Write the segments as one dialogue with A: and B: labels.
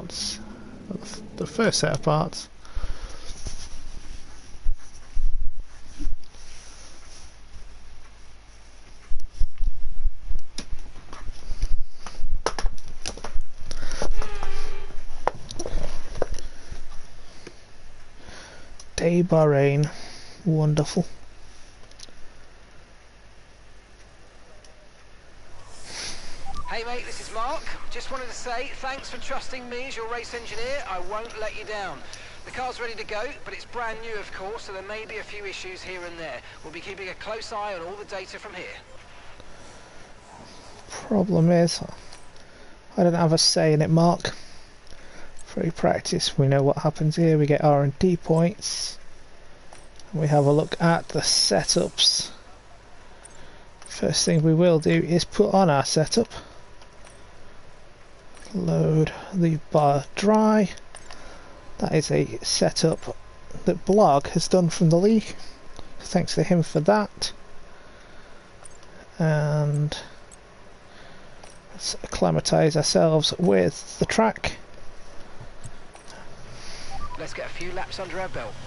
A: parts, the first set of parts. Day Bahrain, wonderful.
B: Hey mate, this is Mark. Just wanted to say thanks for trusting me as your race engineer. I won't let you down. The car's ready to go, but it's brand new of course, so there may be a few issues here and there. We'll be keeping a close eye on all the data from here.
A: Problem is, I don't have a say in it, Mark. Free practice, we know what happens here. We get R&D points. We have a look at the setups. First thing we will do is put on our setup. Load the bar dry. That is a setup that Blog has done from the league. Thanks to him for that. And let's acclimatise ourselves with the track.
B: Let's get a few laps under our belt.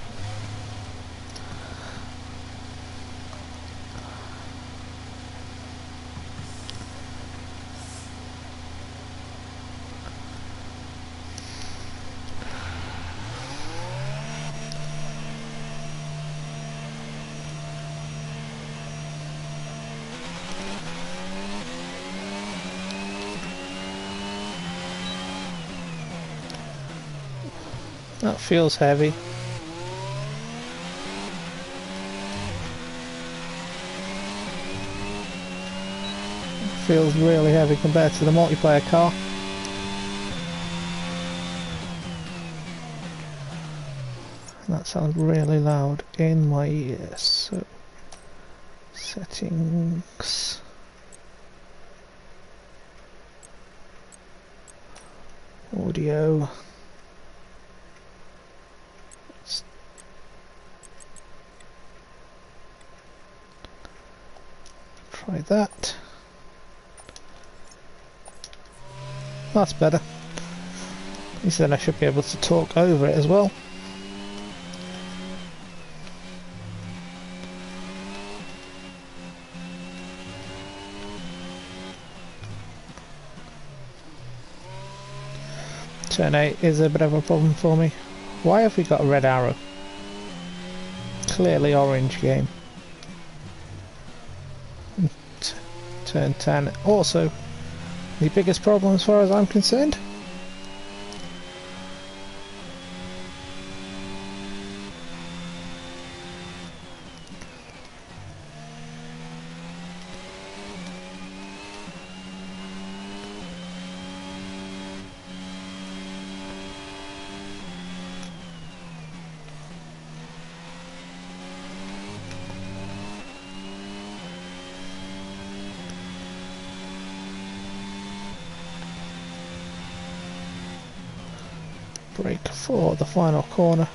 A: That feels heavy. Feels really heavy compared to the multiplayer car. That sounds really loud in my ears. So, settings. Audio. Try that. That's better. At least then I should be able to talk over it as well. Turn 8 is a bit of a problem for me. Why have we got a red arrow? Clearly orange game. Turn 10 also the biggest problem as far as I'm concerned. Brake for the final corner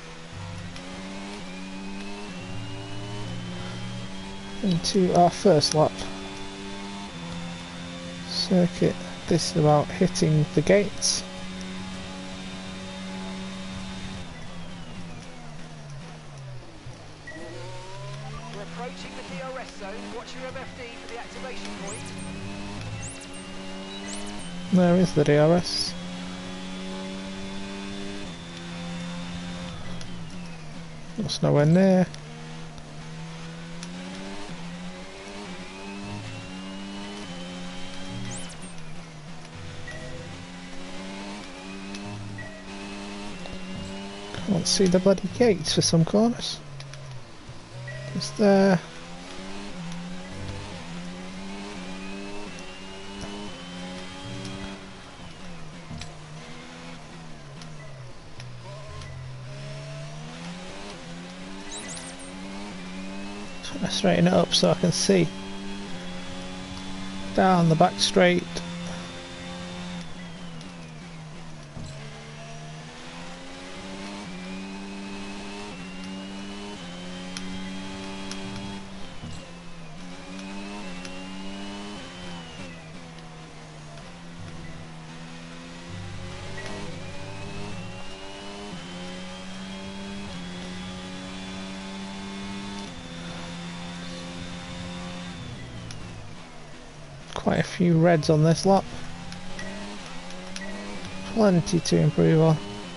A: into our first lap. Circuit, this is about hitting the gates.
B: We're approaching the DRS zone. Watch your MFD for the activation point.
A: There is the DRS. That's nowhere near. Can't see the bloody gates for some corners. It's there. Trying to straighten it up so I can see. Down the back straight. Quite a few reds on this lap. Plenty to improve on.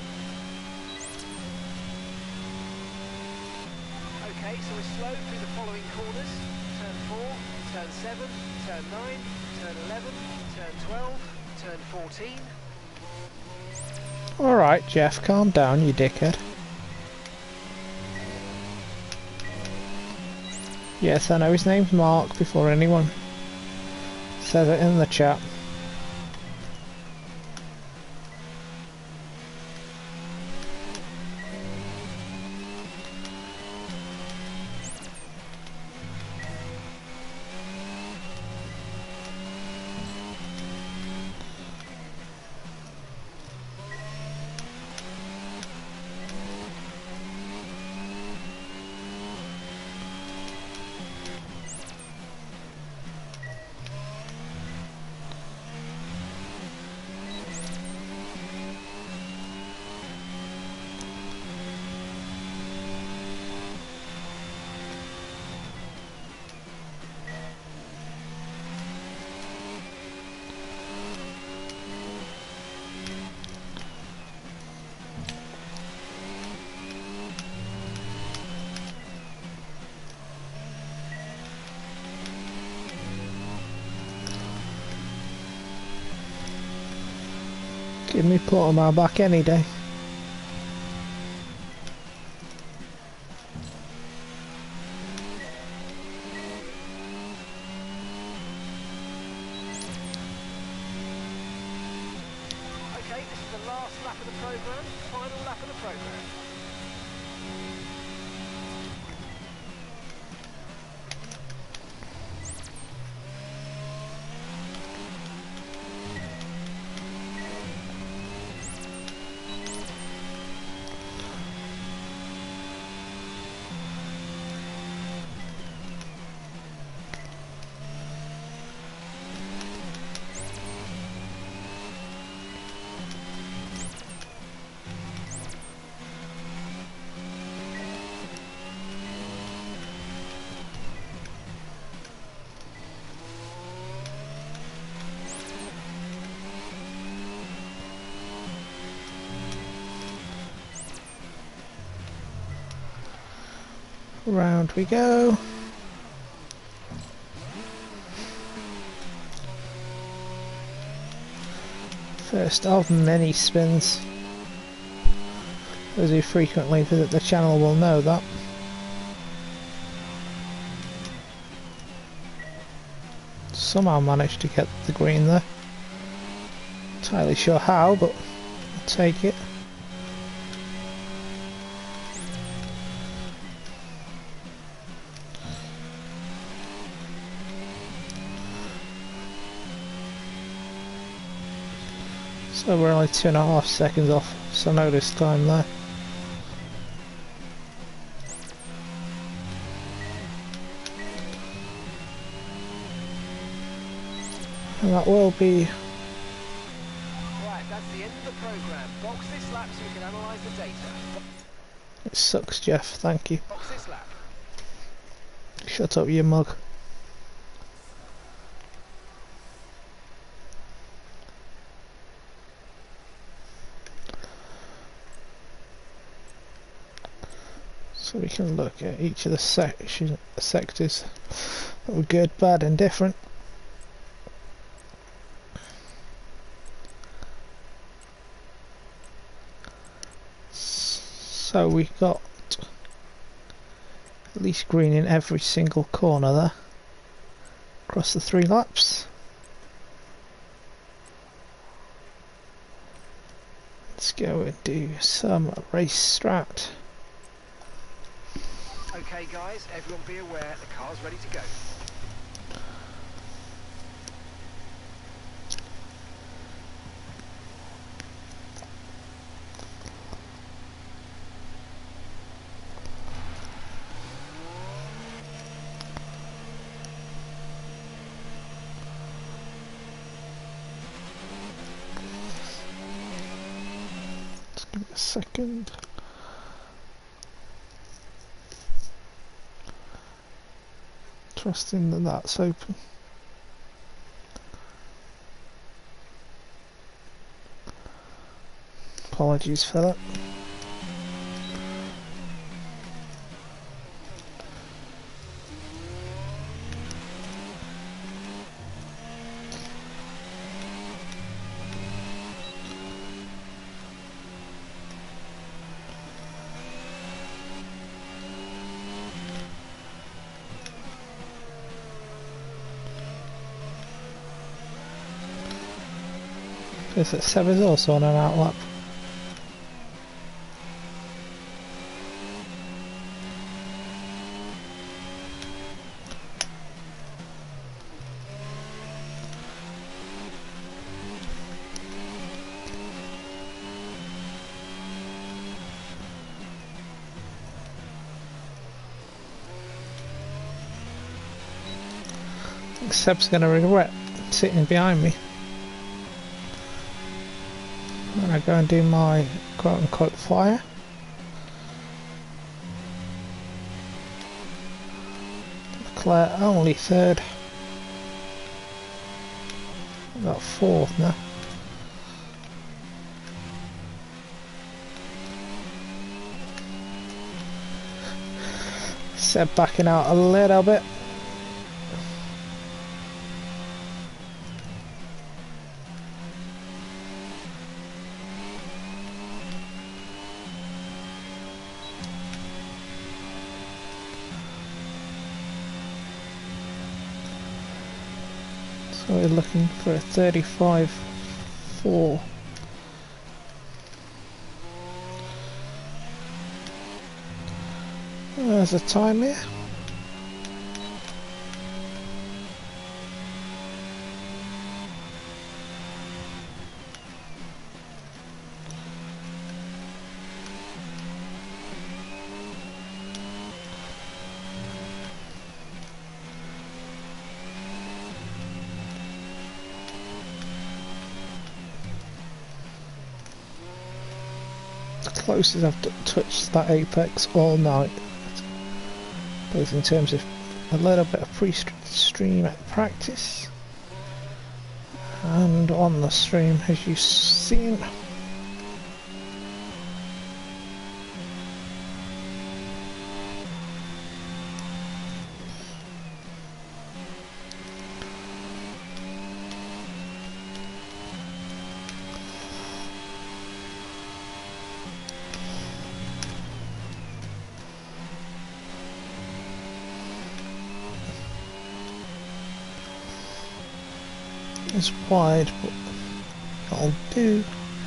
B: Okay, so we're slow through the following corners. Turn 4, turn 7, turn 9, turn 11, turn 12, turn 14.
A: Alright, Jeff, calm down, you dickhead. Yes, I know his name's Mark before anyone says it in the chat. Give me Portimao back any day.
B: Okay, this is the last lap of the programme, final lap of the programme.
A: Round we go. First of many spins. Those who frequently visit the channel will know that. Somehow managed to get the green there. Entirely sure how, but I'll take it. So we're only 2.5 seconds off, so notice time there. And that will be...
B: Right, that's the end of the programme. Box this lap so you can analyse the data.
A: It sucks, Jeff, thank you.
B: Box this lap.
A: Shut up, you mug. So we can look at each of the sectors that were good, bad and different. So we got at least green in every single corner there across the 3 laps. Let's go and do some race strat.
B: Okay guys, everyone be aware, the car's ready to go.
A: Just give me a second. Trusting that that's open. Apologies for that. Because that Seb is also on an outlap. I think Seb's going to regret sitting behind me when I go and do my quote unquote fire. Claire only third. I got fourth now. Seb backing out a little bit. So we're looking for a 35.4. There's a time here. Closest I've touched that apex all night, both in terms of a little bit of pre-stream practice and on the stream, as you've seen. It's wide, but I'll do.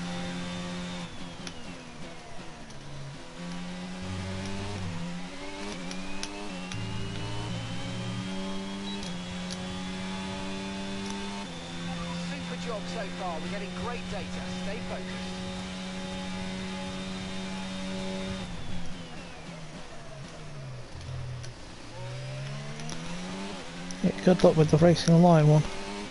B: Super job so far. We're getting great data. Stay focused.
A: Yeah, good luck with the racing line one.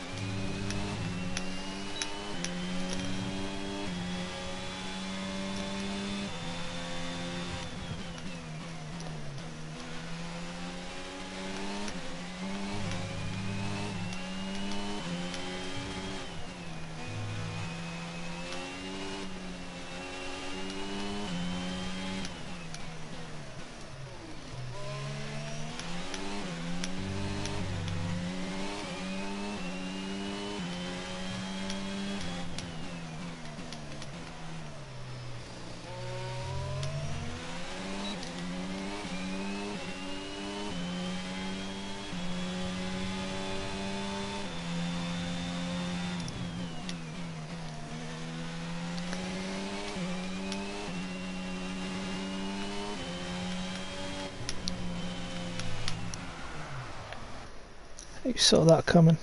A: You saw that coming.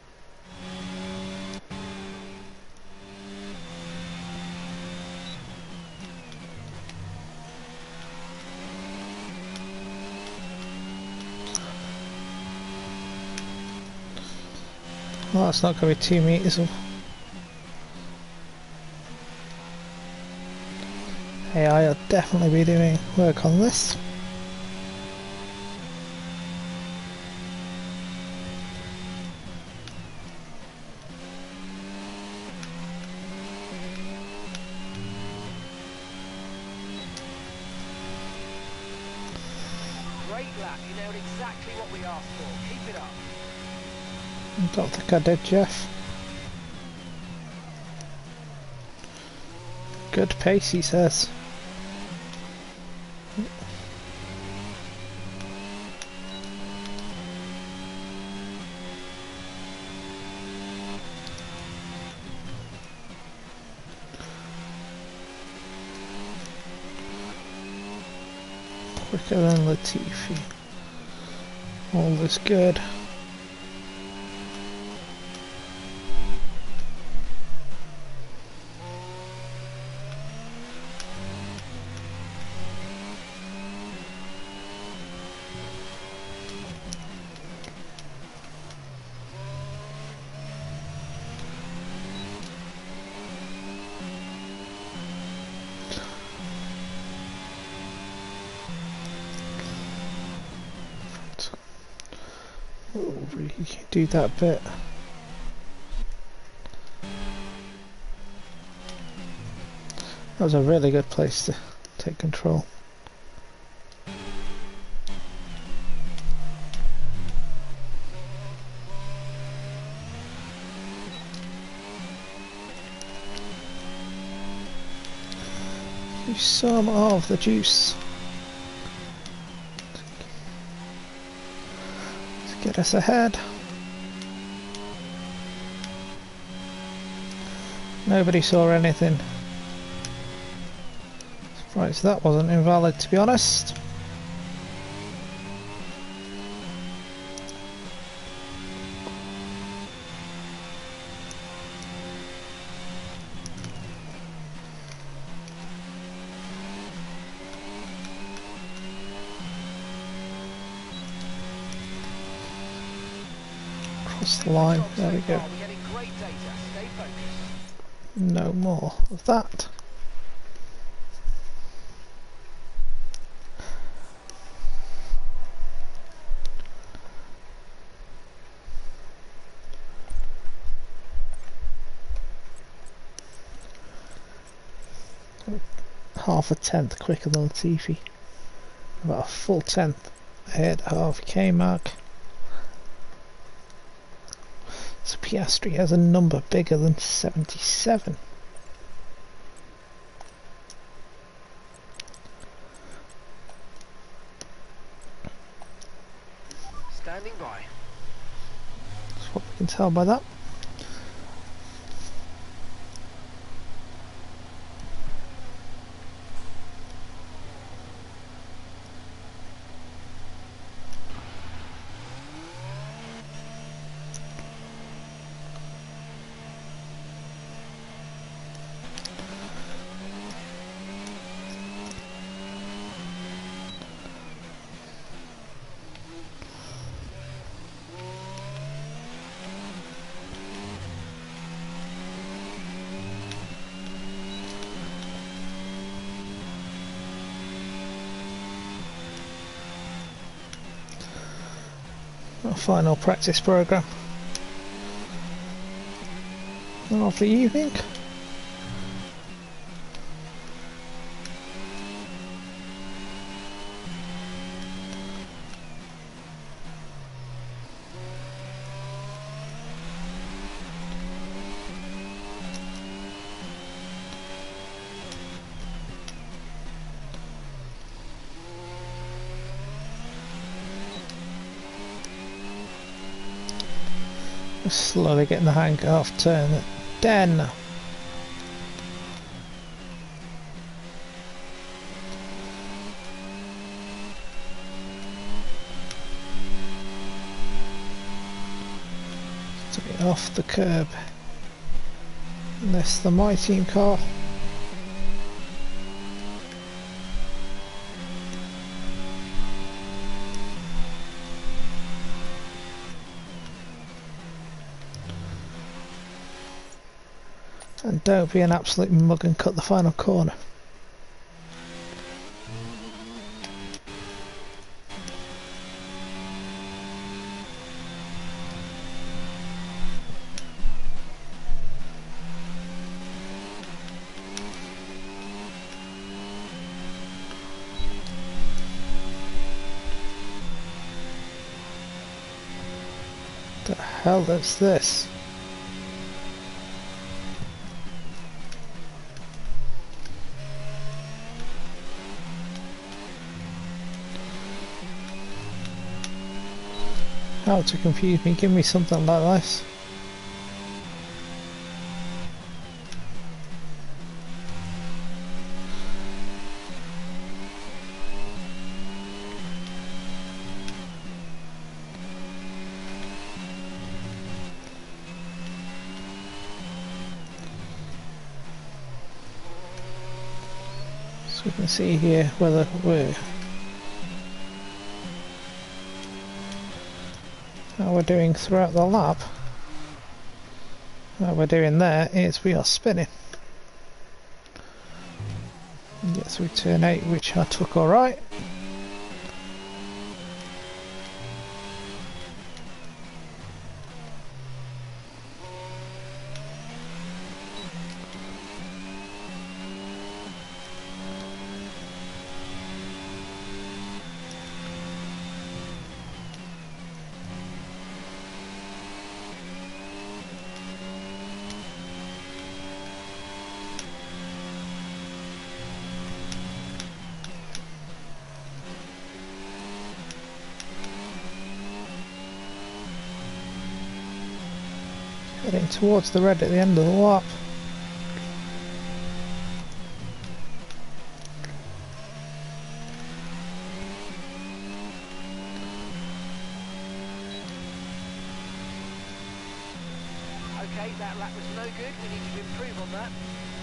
A: Well, that's not going to be 2 meters of. Hey, I'll definitely be doing work on this.
B: great lap. You nailed exactly what we asked for. Keep it up.
A: Don't think I did, Jeff. Good pace, he says. Quicker than Latifi. All is good. You can do that bit. That was a really good place to take control. Use some of the juice to get us ahead. Nobody saw anything. Surprised that wasn't invalid, to be honest. Cross the line, there we go. No more of that. Half a tenth quicker than Latifi. About a full tenth ahead of K-Mark. So Piastri has a number bigger than 77.
B: Standing by.
A: That's what we can tell by that. Our final practice program of the evening. Slowly getting the hang of turn 10. Took it off the curb. And this the my team car. And don't be an absolute mug and cut the final corner. The hell is this? How to confuse me, give me something like this. So we can see here whether how we're doing throughout the lap. How we're doing there is we are spinning. Get through turn 8, which I took alright. Heading towards the red at the end of the lap.
B: Okay, that lap was no good. We need to improve on that.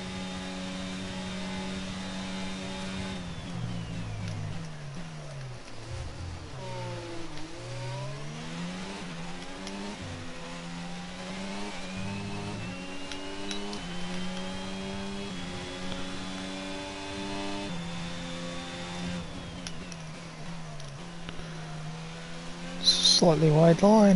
A: Slightly wide line.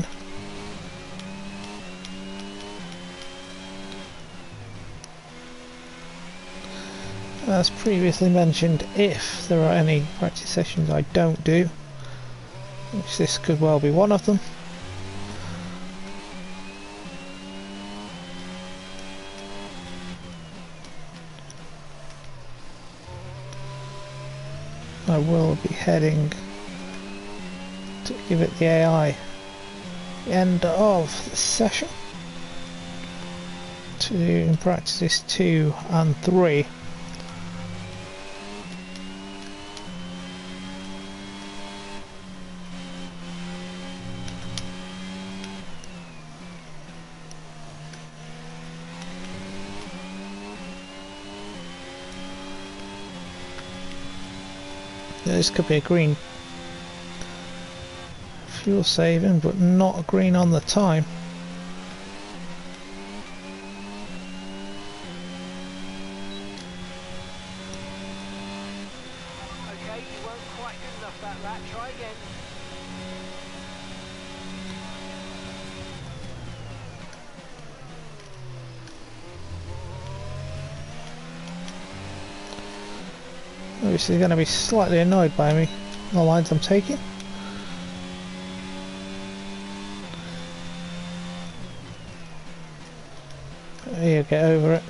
A: As previously mentioned, if there are any practice sessions I don't do, which this could well be one of them, I will be heading to give it the AI end of the session to do in practices 2 and 3. This could be a green fuel saving, but not a green on the time.
B: Okay, you weren't quite good enough that lap. Try again.
A: Obviously going to be slightly annoyed by me, the lines I'm taking. Here, get over it.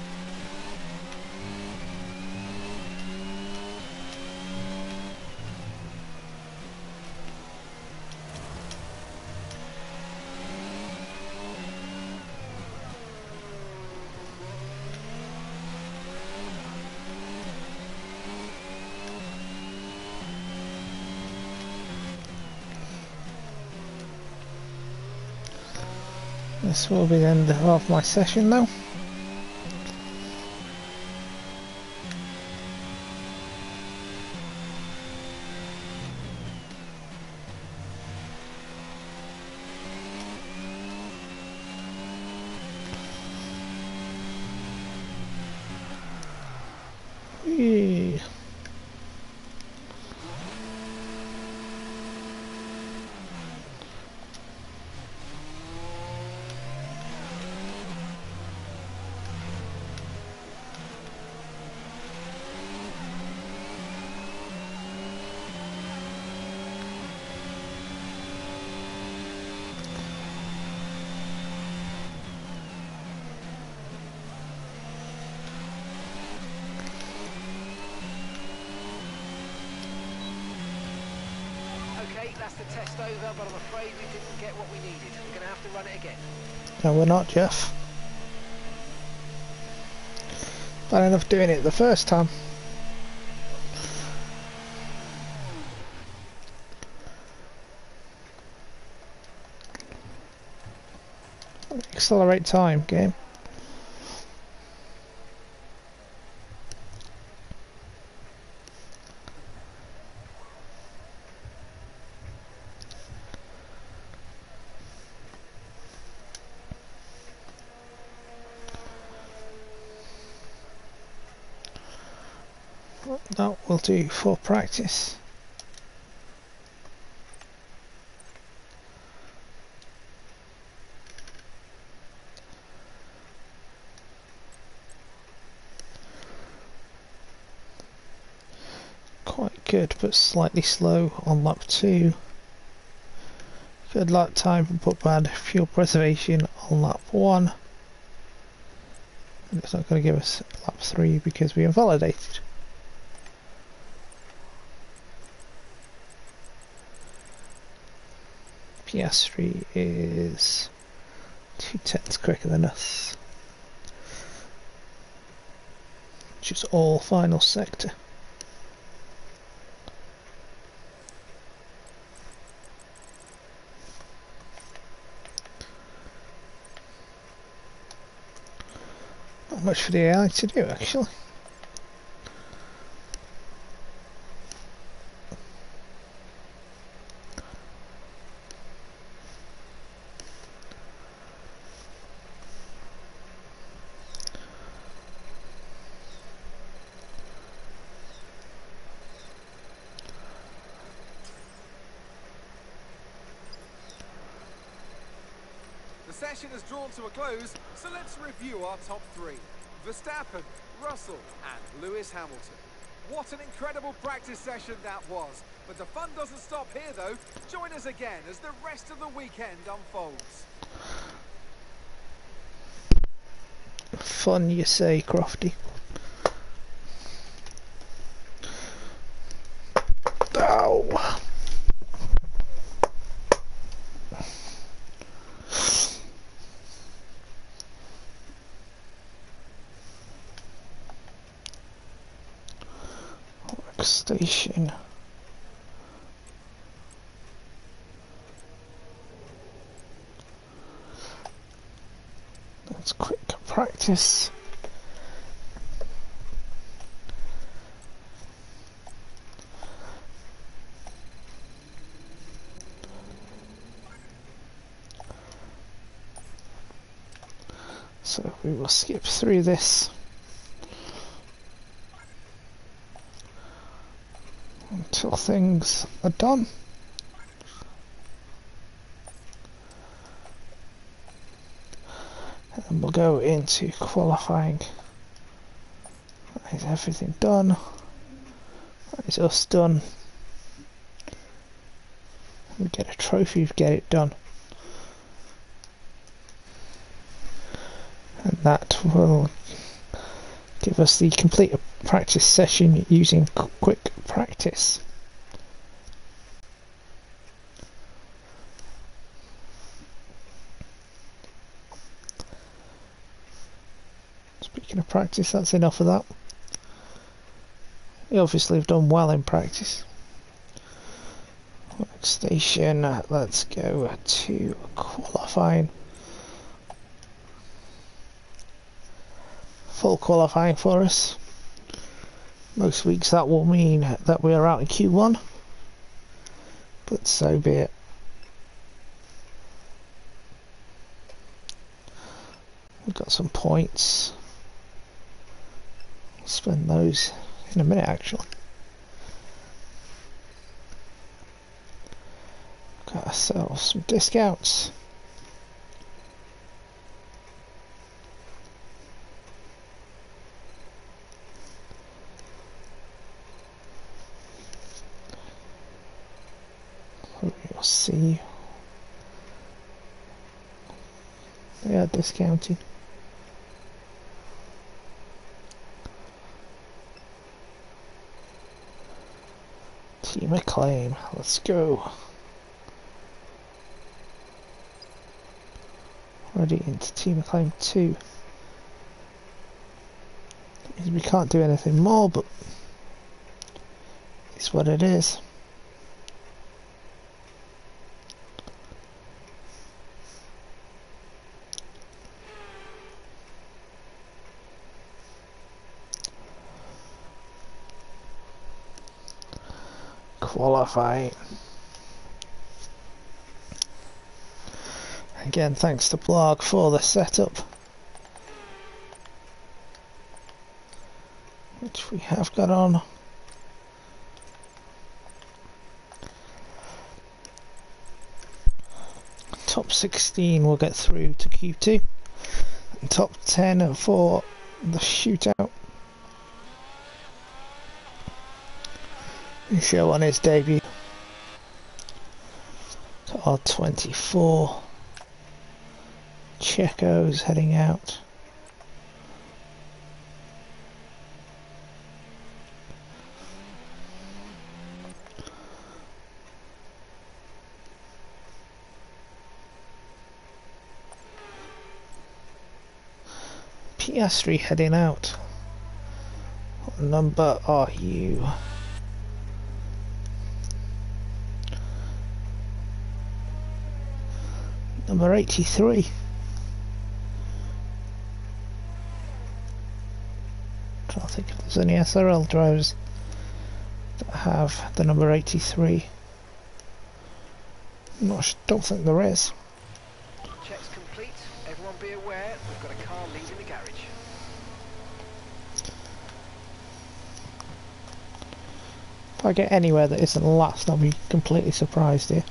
A: This will be the end of my session now. Whee.
B: mate, that's the test over, but I'm afraid we didn't get what we needed. We're going to have to run it again.
A: No, we're not, Jeff. Bad enough doing it the first time. Accelerate time, game. That will do for practice. Quite good, but slightly slow on lap 2. Good lap time, but bad fuel preservation on lap 1. And it's not going to give us lap 3 because we invalidated. Pisastri is 2/10 quicker than us, which is all final sector. Not much for the AI to do, actually.
C: The session has drawn to a close, so let's review our top 3. Verstappen, Russell and Lewis Hamilton. What an incredible practice session that was. But the fun doesn't stop here though. Join us again as the rest of the weekend unfolds.
A: Fun, you say, Crofty. Ow! Station. That's quick practice. So we will skip through this until things are done. And we'll go into qualifying. That is everything done. That is us done. We get a trophy if we get it done. And that will give us the complete practice session using quick practice. Speaking of practice, that's enough of that. We obviously have done well in practice. Workstation, let's go to qualifying. Full qualifying for us. Most weeks that will mean that we are out in Q1, but so be it. We've got some points. We'll spend those in a minute actually. Got ourselves some discounts. We'll see. They are discounting. Team acclaim. Let's go. Ready into team acclaim 2. We can't do anything more, but it's what it is. Qualifying. Again, thanks to Blog for the setup, which we have got on. Top 16 will get through to Q2, and top 10 for the shootout. Show on his debut. Car 24. Checo's heading out. Pisastri heading out. What number are you? Number 83. I don't think there's any SRL drivers that have the number 83. Don't think there is.
B: Check's complete. Everyone be aware, we've got a car leaving the garage.
A: If I get anywhere that isn't last, I'll be completely surprised here.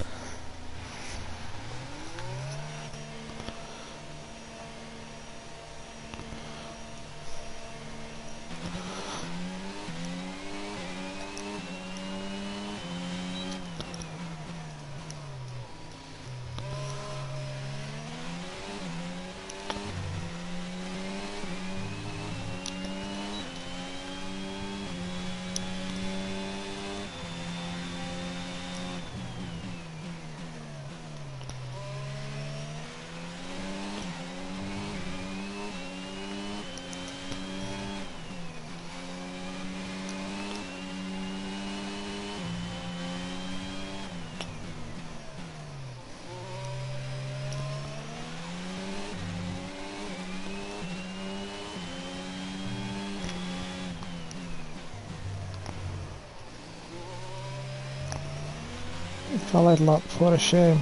A: Valid lap, what a shame.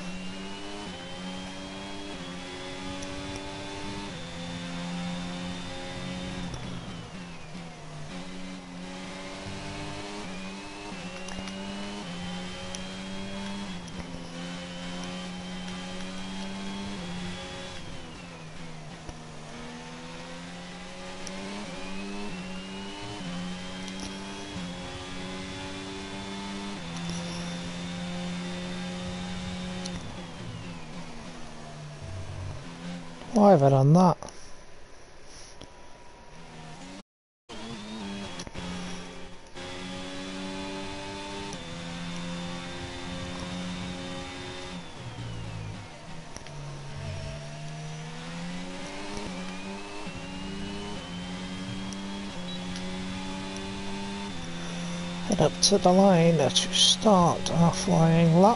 A: Why have I done that? Head up to the line to start our flying lap.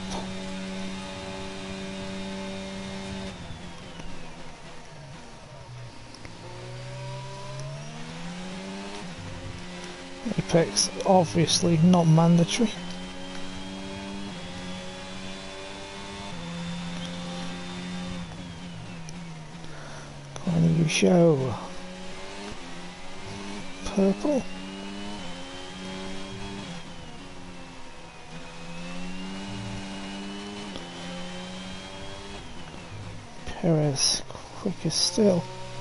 A: Apex obviously not mandatory. Why do you show purple? Perez quicker still.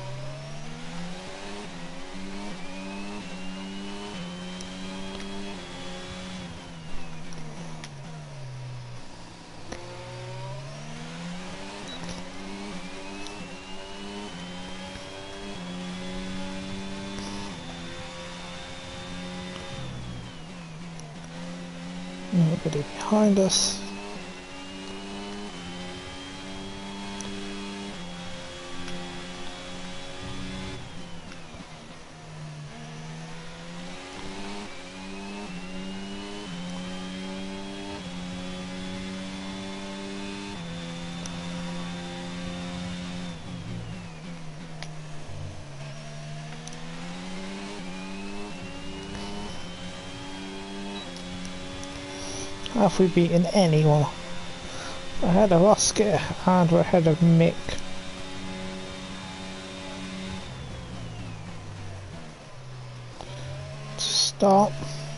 A: Nobody behind us. Have we beaten anyone? We're ahead of Oscar and we're ahead of Mick. Stop.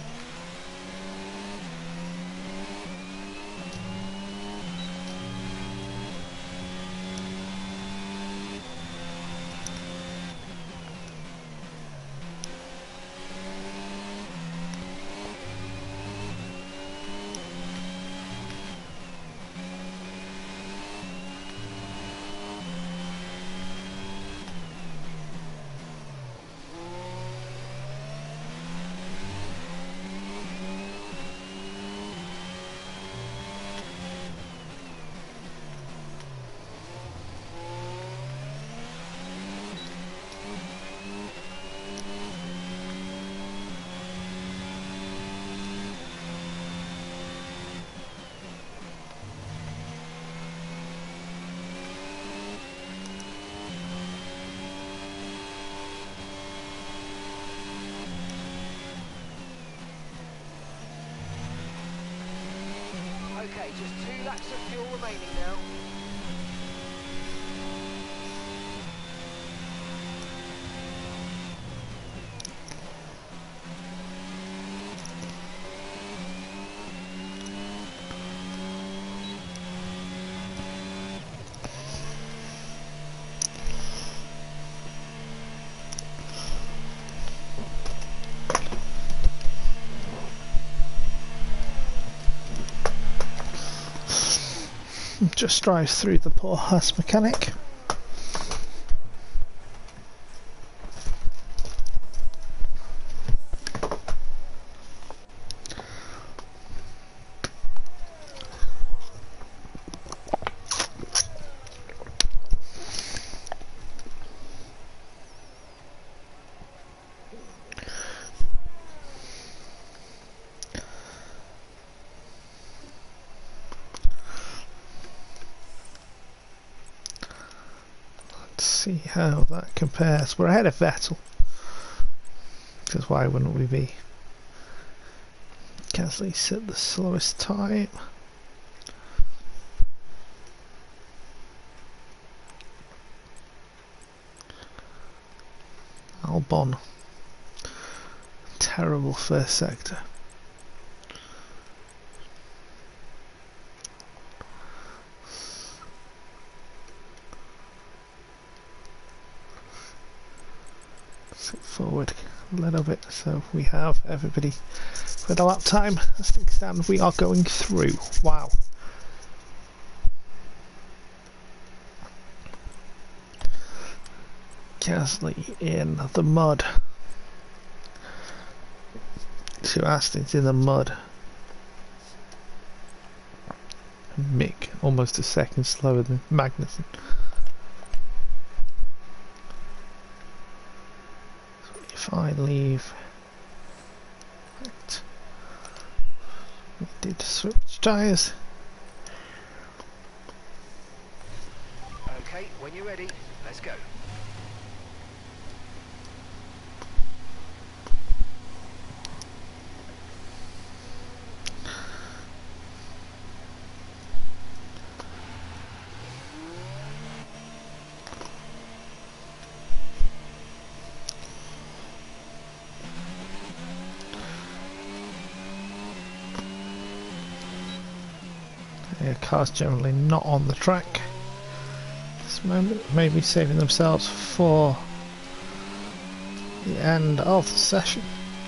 B: Okay, just 2 laps of fuel remaining now.
A: Just drives through the poor Haas mechanic. See how that compares. We're ahead of Vettel, because why wouldn't we be? Gasly set the slowest time. Albon, terrible first sector. Forward a little bit so we have everybody for the lap time. As things stand, we are going through. Wow. Gasly in the mud. 2 Astons in the mud. Mick almost a second slower than Magnussen. If I leave, right. We did switch tyres.
B: Okay, when you're ready, let's go.
A: Yeah, cars generally not on the track at this moment, maybe saving themselves for the end of the session.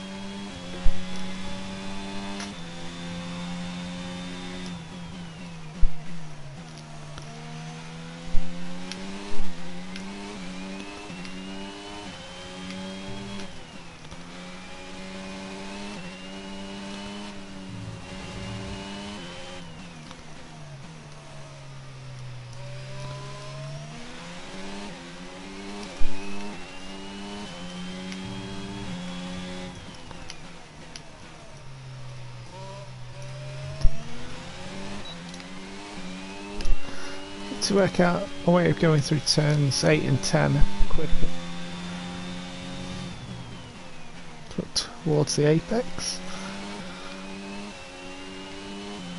A: To work out a way of going through turns 8 and 10 quicker. Towards the apex.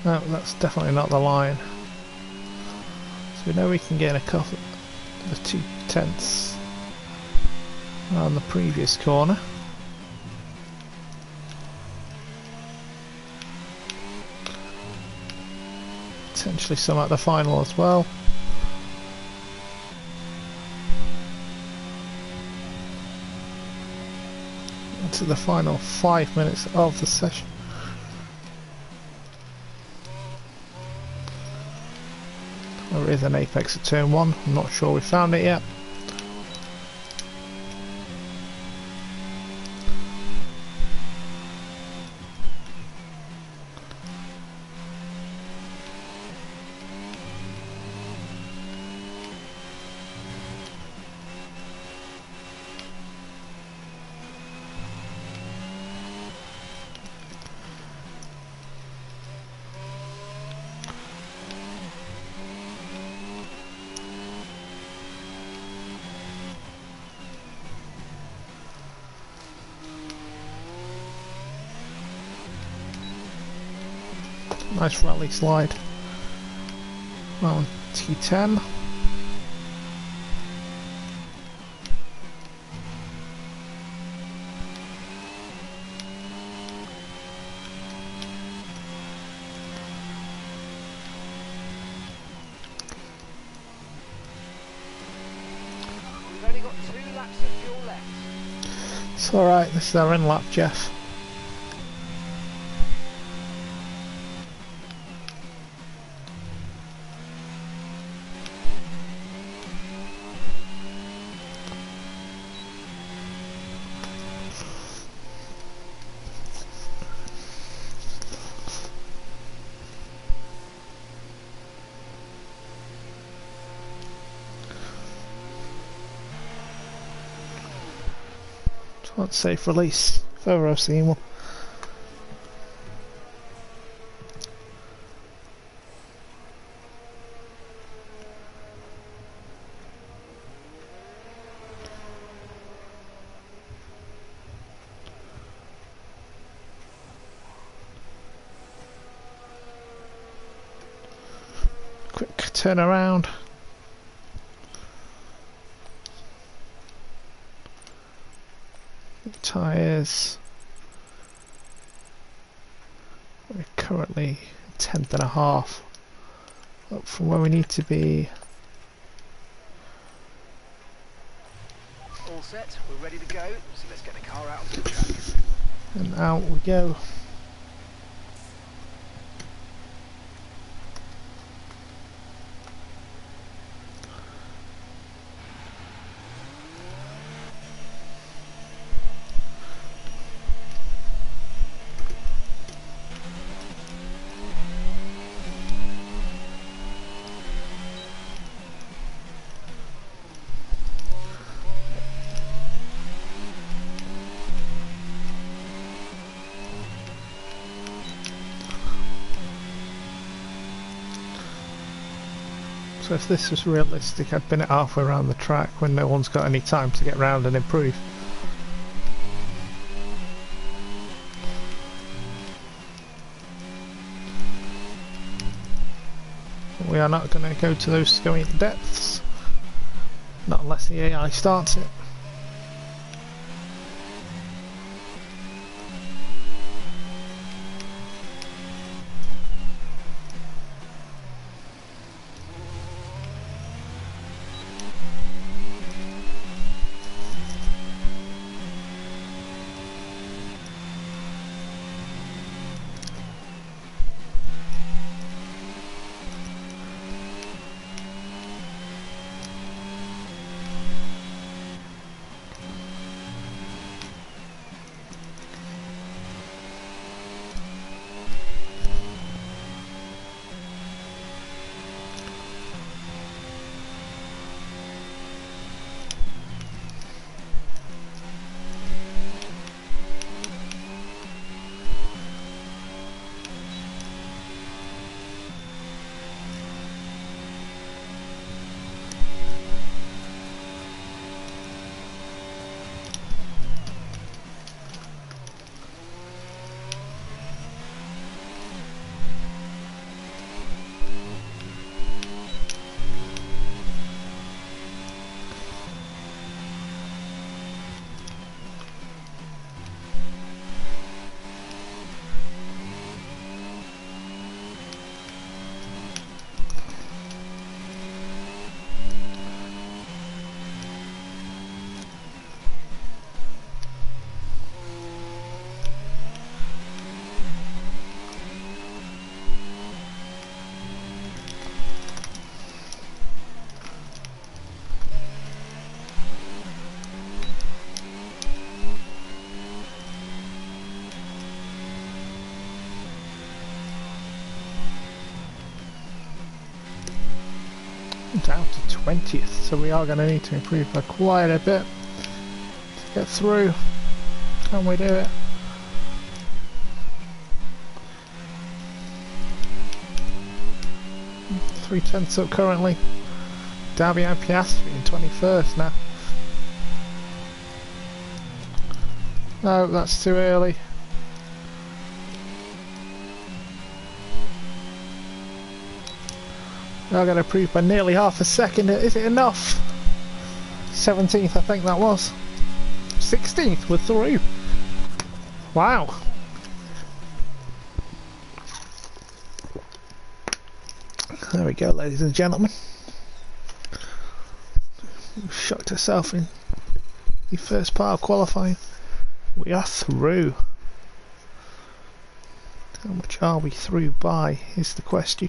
A: No, that's definitely not the line. So we know we can get a couple of 2/10 on the previous corner. Potentially some at the final as well. Into the final 5 minutes of the session. There is an apex at turn 1, I'm not sure we found it yet. Nice rally slide. Round T10.
B: We've only got 2 laps of fuel left.
A: It's alright, this is our in lap, Jeff. Let's safe release for Rosa. Quick turn around. Tyres. We're currently 10th and a half up from where we need to be.
B: All set, we're ready to go, so let's get the car out onto the track.
A: And out we go. So if this was realistic, I'd been at halfway around the track when no one's got any time to get round and improve. We are not going to go to those going depths, not unless the AI starts it. Down to 20th, so we are going to need to improve by quite a bit to get through. Can we do it? Three tenths up currently. Down behind Piastri in 21st now. No, that's too early. Now going to improve by nearly half a second. Is it enough? 17th, I think that was. 16th, we're through. Wow. There we go, ladies and gentlemen. You've shocked yourself in the first part of qualifying. We are through. How much are we through by is the question.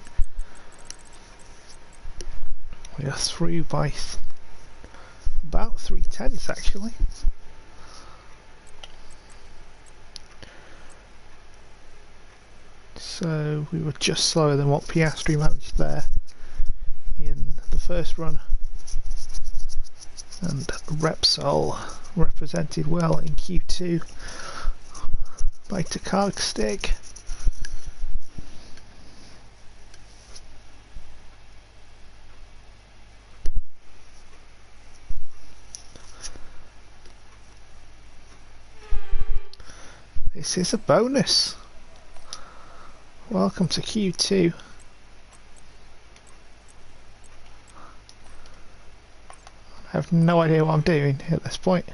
A: We are through by about 3/10 actually. So we were just slower than what Piastri managed there in the first run. And Repsol represented well in Q2 by Takastig. This is a bonus. Welcome to Q2. I have no idea what I'm doing at this point.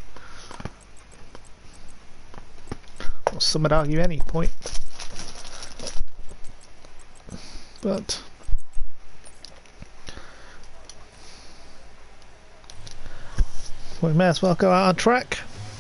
A: Or some would argue any point. But we may as well go out on track.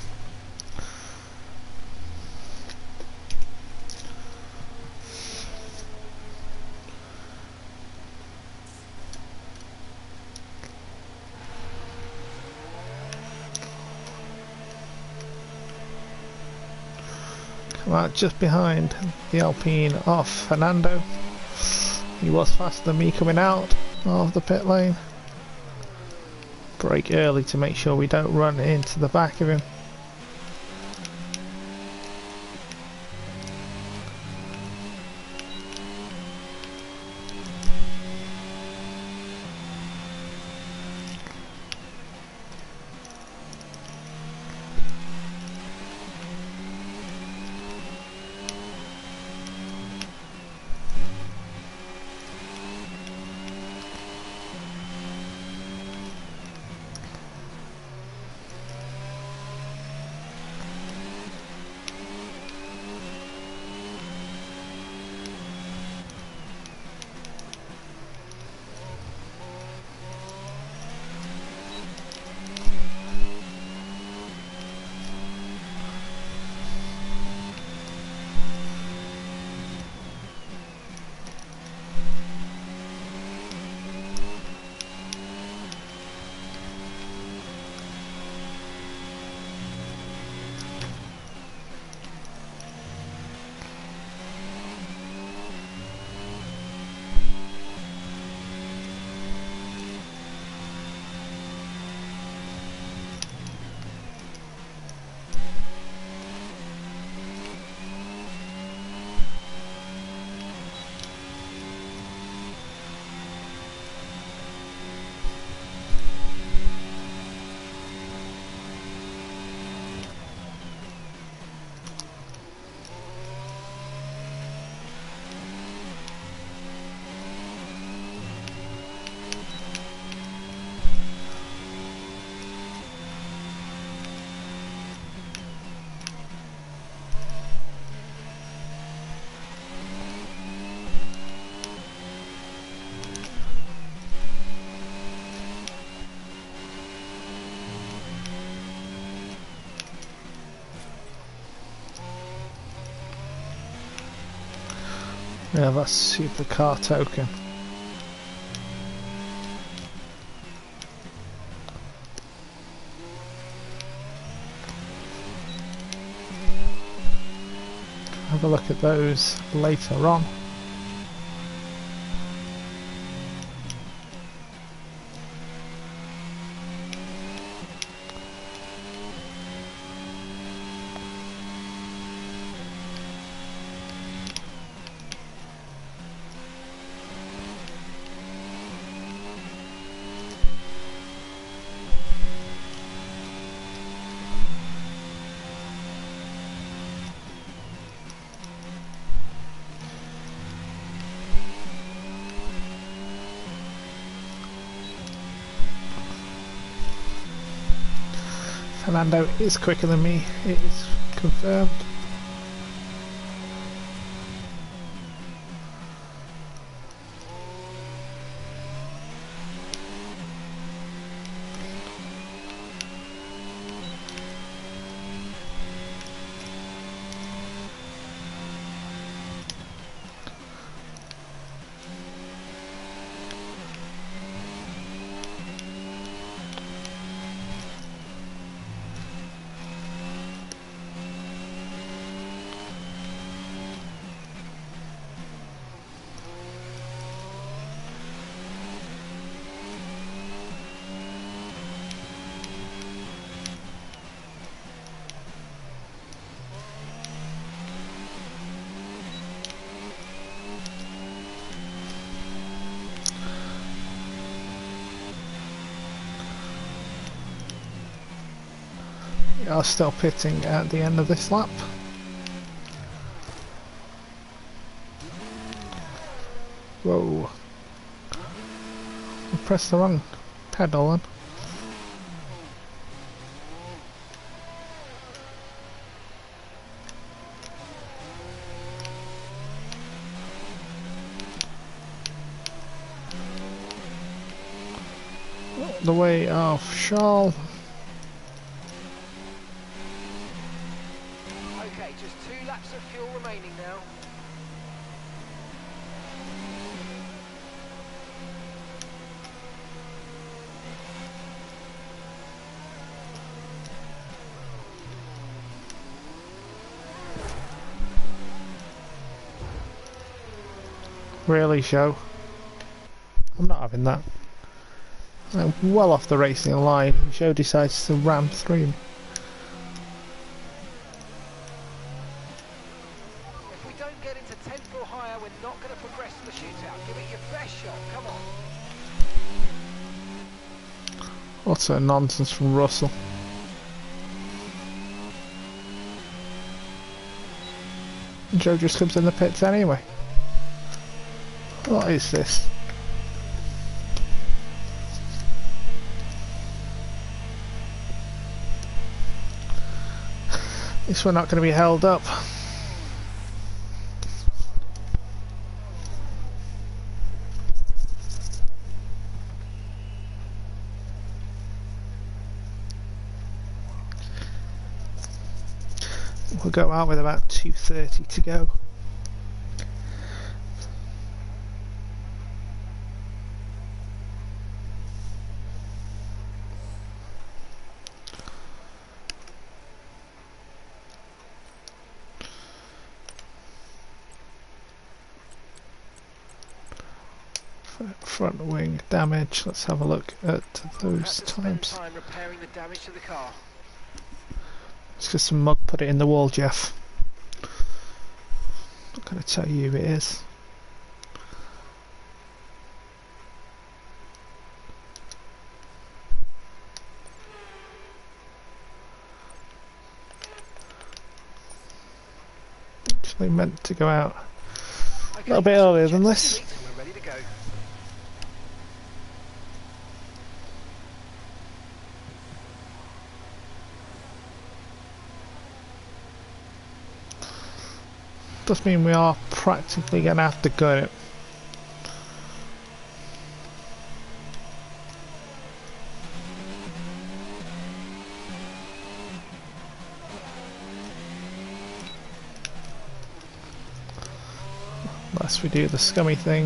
A: Right, just behind the Alpine off Fernando. He was faster than me coming out of the pit lane. Brake early to make sure we don't run into the back of him. Yeah, that's supercar token. Have a look at those later on. Fernando is quicker than me, it is confirmed. We are still pitting at the end of this lap. Whoa. I pressed the wrong pedal on. The way of Charles.
B: Okay, just 2 laps of fuel remaining now.
A: Really, show? I'm not having that. I'm well off the racing line. Show decides to ram through me.
B: If we don't get into 10th or higher, we're not going to progress to the shootout. Give it your best shot, come on.
A: What sort of nonsense from Russell. Joe just comes in the pits anyway. What is this? This we're not going to be held up. We'll go out with about 2:30 to go. Front wing damage. Let's have a look at those times.
B: Time repairing the damage to the car.
A: It's because some mug put it in the wall, Jeff. Not going to tell you who it is. Actually meant to go out a little bit earlier than this.
B: We're ready to go.
A: Does mean we are practically going to have to gut it. Unless we do the scummy thing.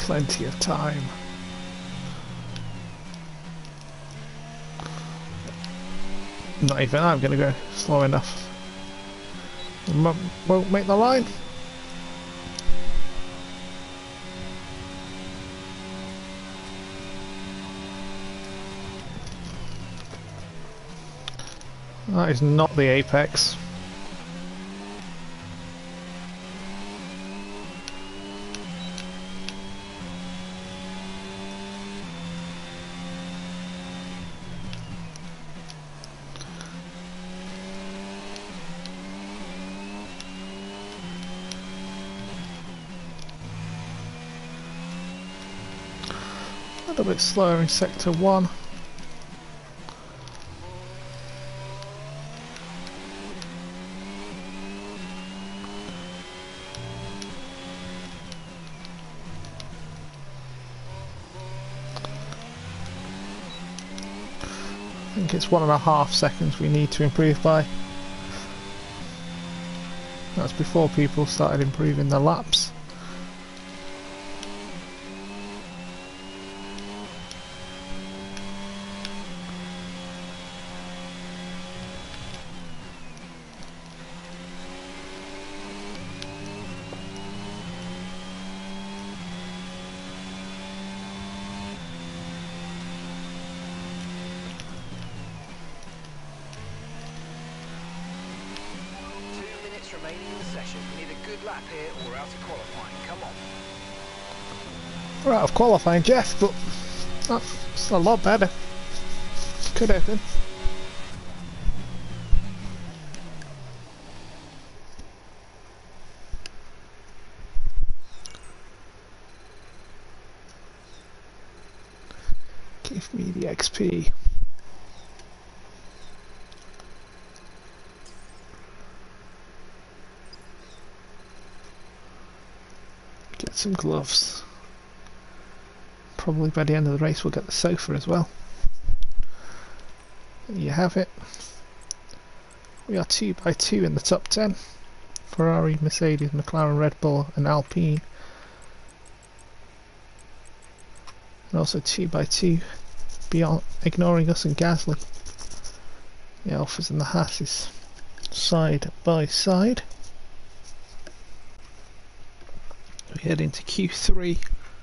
A: plenty of time. Not even I'm going to go slow enough. Won't make the line. That is not the apex. A little bit slower in sector 1. I think it's 1.5 seconds we need to improve by. That's before people started improving their laps.
B: Remaining in the session. We need a good lap here or we're out of qualifying. Come on.
A: We're out of qualifying, Jeff, but that's a lot better. Could have been. Give me the XP. Get some gloves. Probably by the end of the race we'll get the sofa as well. There you have it. We are 2 by 2 in the top 10. Ferrari, Mercedes, McLaren, Red Bull and Alpine. And also 2 by 2 beyond, ignoring us and Gasly. The Alphas and the Hasses side by side. We head into Q3.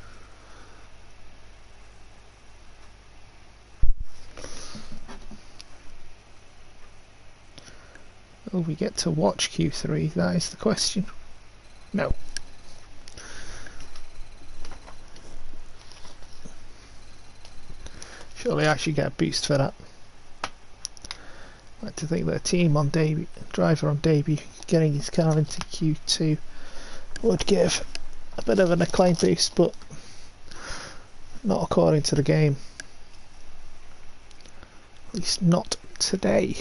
A: Will we get to watch Q3? That is the question. No. Surely I should get a boost for that. I'd like to think that a team on debut, driver on debut, getting his car into Q2 would give a bit of an acclaim boost, but not according to the game. At least not today.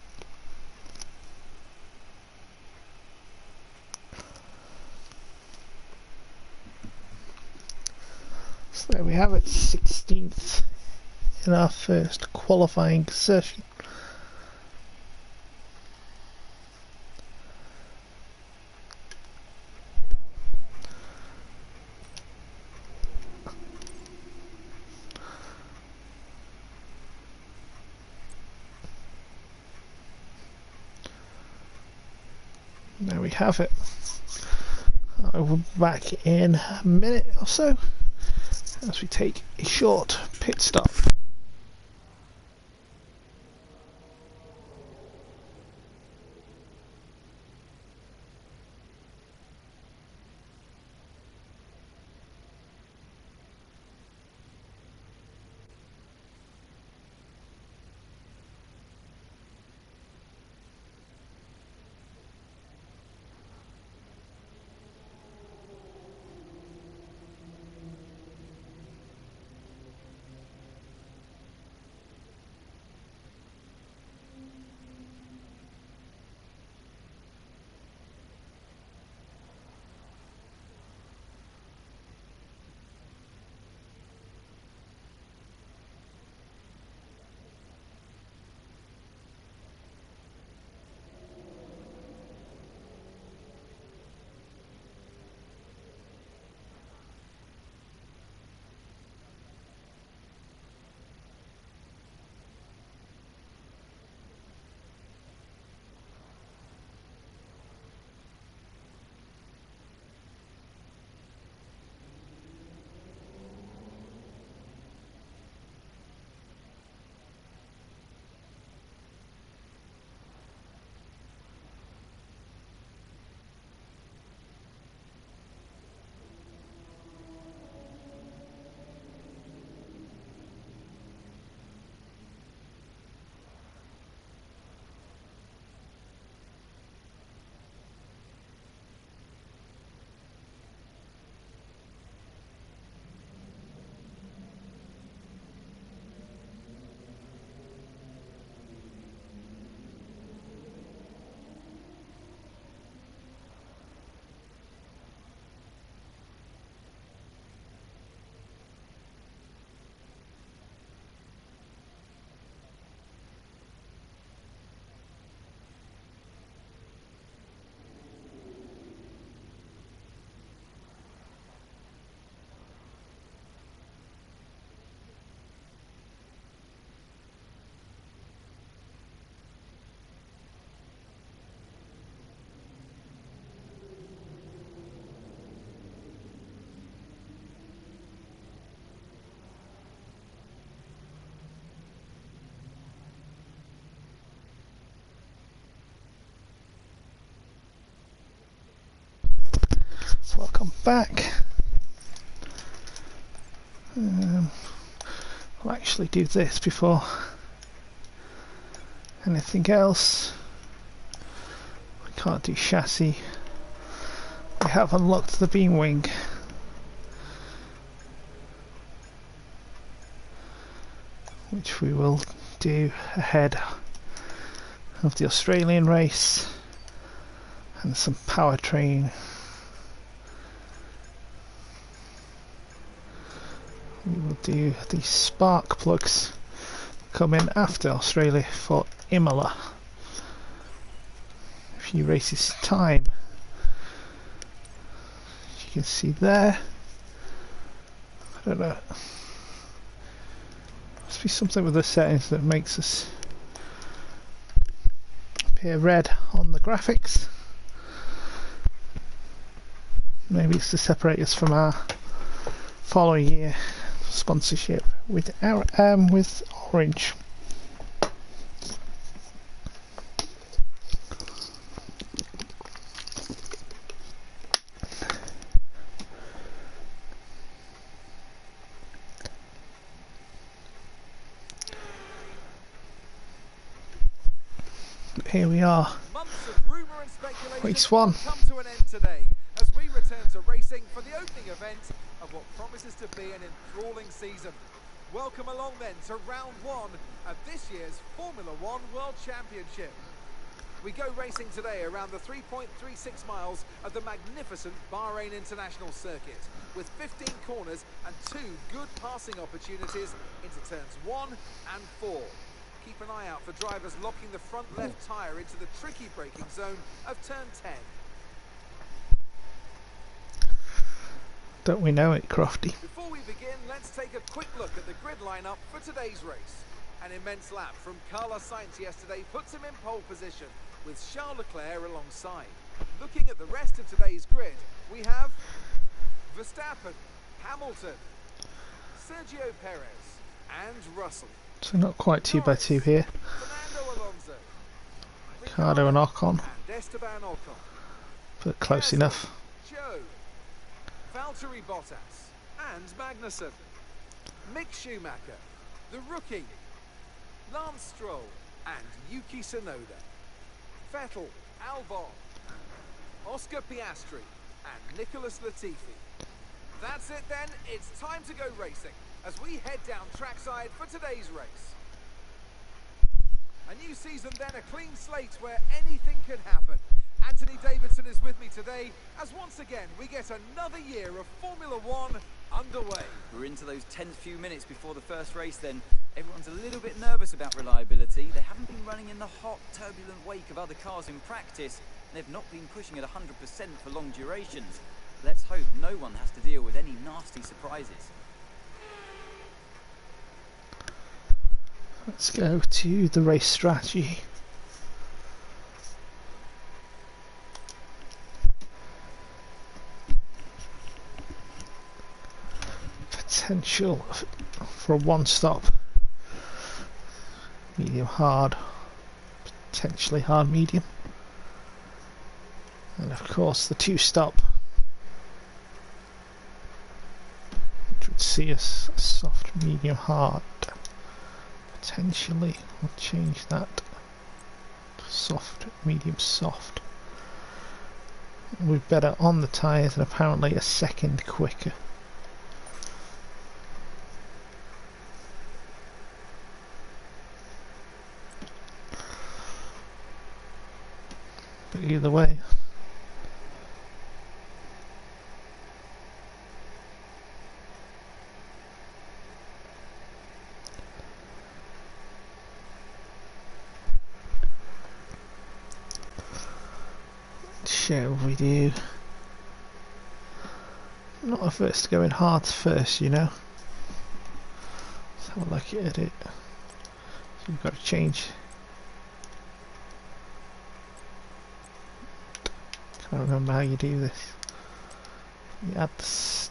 A: So there we have it, 16th in our first qualifying session. There we have it. I will be back in a minute or so as we take a short pit stop. welcome back. I'll actually do this before anything else. We can't do chassis. We have unlocked the beam wing. Which we will do ahead of the Australian race, and some powertrain. We will do the spark plugs come in after Australia for Imola. A few races time. As you can see there, I don't know, must be something with the settings that makes us appear red on the graphics. Maybe it's to separate us from our following year sponsorship with our with Orange. Here we are.
C: Months of rumour and speculation
A: Race 1.
C: come to an end today as we return to racing for the opening event of what promises to be an enthralling season. Welcome along then to round 1 of this year's Formula 1 World Championship. We go racing today around the 3.36 miles of the magnificent Bahrain International Circuit, with 15 corners and 2 good passing opportunities into turns 1 and 4. Keep an eye out for drivers locking the front left tyre into the tricky braking zone of turn 10.
A: Don't we know it, Crofty?
C: Before we begin, let's take a quick look at the grid lineup for today's race. An immense lap from Carlos Sainz yesterday puts him in pole position, with Charles Leclerc alongside. Looking at the rest of today's grid, we have Verstappen, Hamilton, Sergio Perez and Russell.
A: So not quite 2 by 2 here.
C: Fernando Alonso,
A: Ricardo and Ocon,
C: and Esteban Ocon.
A: but close enough.
C: Joe, Valtteri Bottas and Magnussen, Mick Schumacher, the rookie, Lance Stroll and Yuki Tsunoda, Vettel, Albon, Oscar Pisastri and Nicholas Latifi. That's it then, it's time to go racing as we head down trackside for today's race. A new season then, a clean slate where anything could happen. Anthony Davidson is with me today as once again we get another year of Formula 1 underway.
D: We're into those tense few minutes before the first race then. Everyone's a little bit nervous about reliability. They haven't been running in the hot, turbulent wake of other cars in practice. And they've not been pushing at 100% for long durations. Let's hope no one has to deal with any nasty surprises.
A: Let's go to the race strategy. Potential for a one-stop, medium hard, potentially hard medium, and of course the two-stop, which would see us soft, medium, hard. Potentially we'll change that to soft, medium, soft. We're better on the tyres and apparently a second quicker. But either way, shall we do? Not averse to going hard first, you know. Let's have a look at it. So we've got to change. Can't remember how you do this. You add the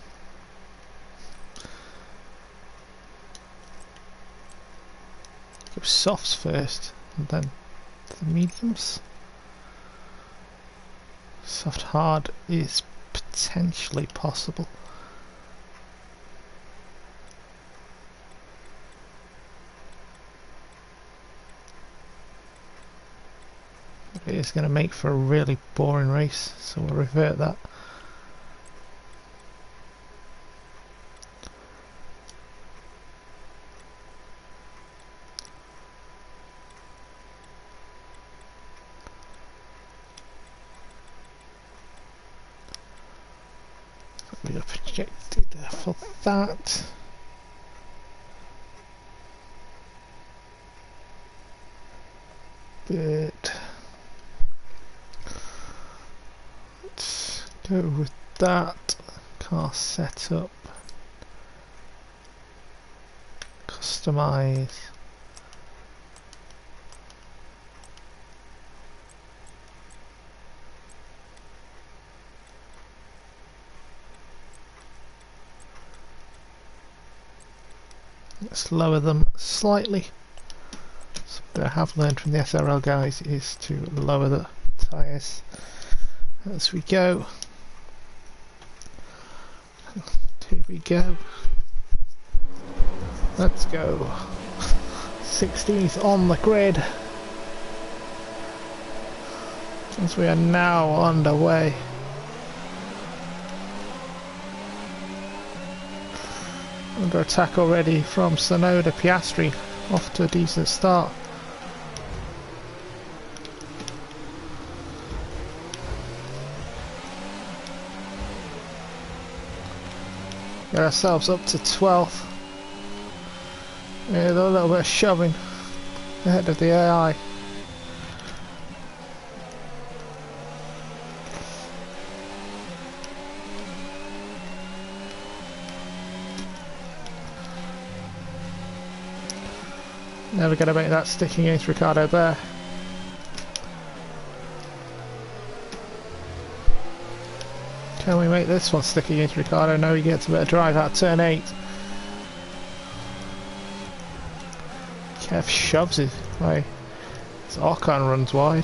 A: go softs first, and then the mediums. Soft hard is potentially possible. It is going to make for a really boring race, so we'll revert that. We are projected there for that. Good. Let's go with that. Car setup. Customize. Let's lower them slightly. Something I have learned from the SRL guys is to lower the tyres as we go. Here we go. Let's go. 60s on the grid. As we are now underway. Under attack already from Tora Pisastri, off to a decent start. Get ourselves up to 12th. With a little bit of shoving ahead of the AI. Never going to make that stick against Ricardo there. Can we make this one stick against Ricardo? No, he gets a bit of drive out of turn 8. Kev shoves it away. His Ocon runs wide.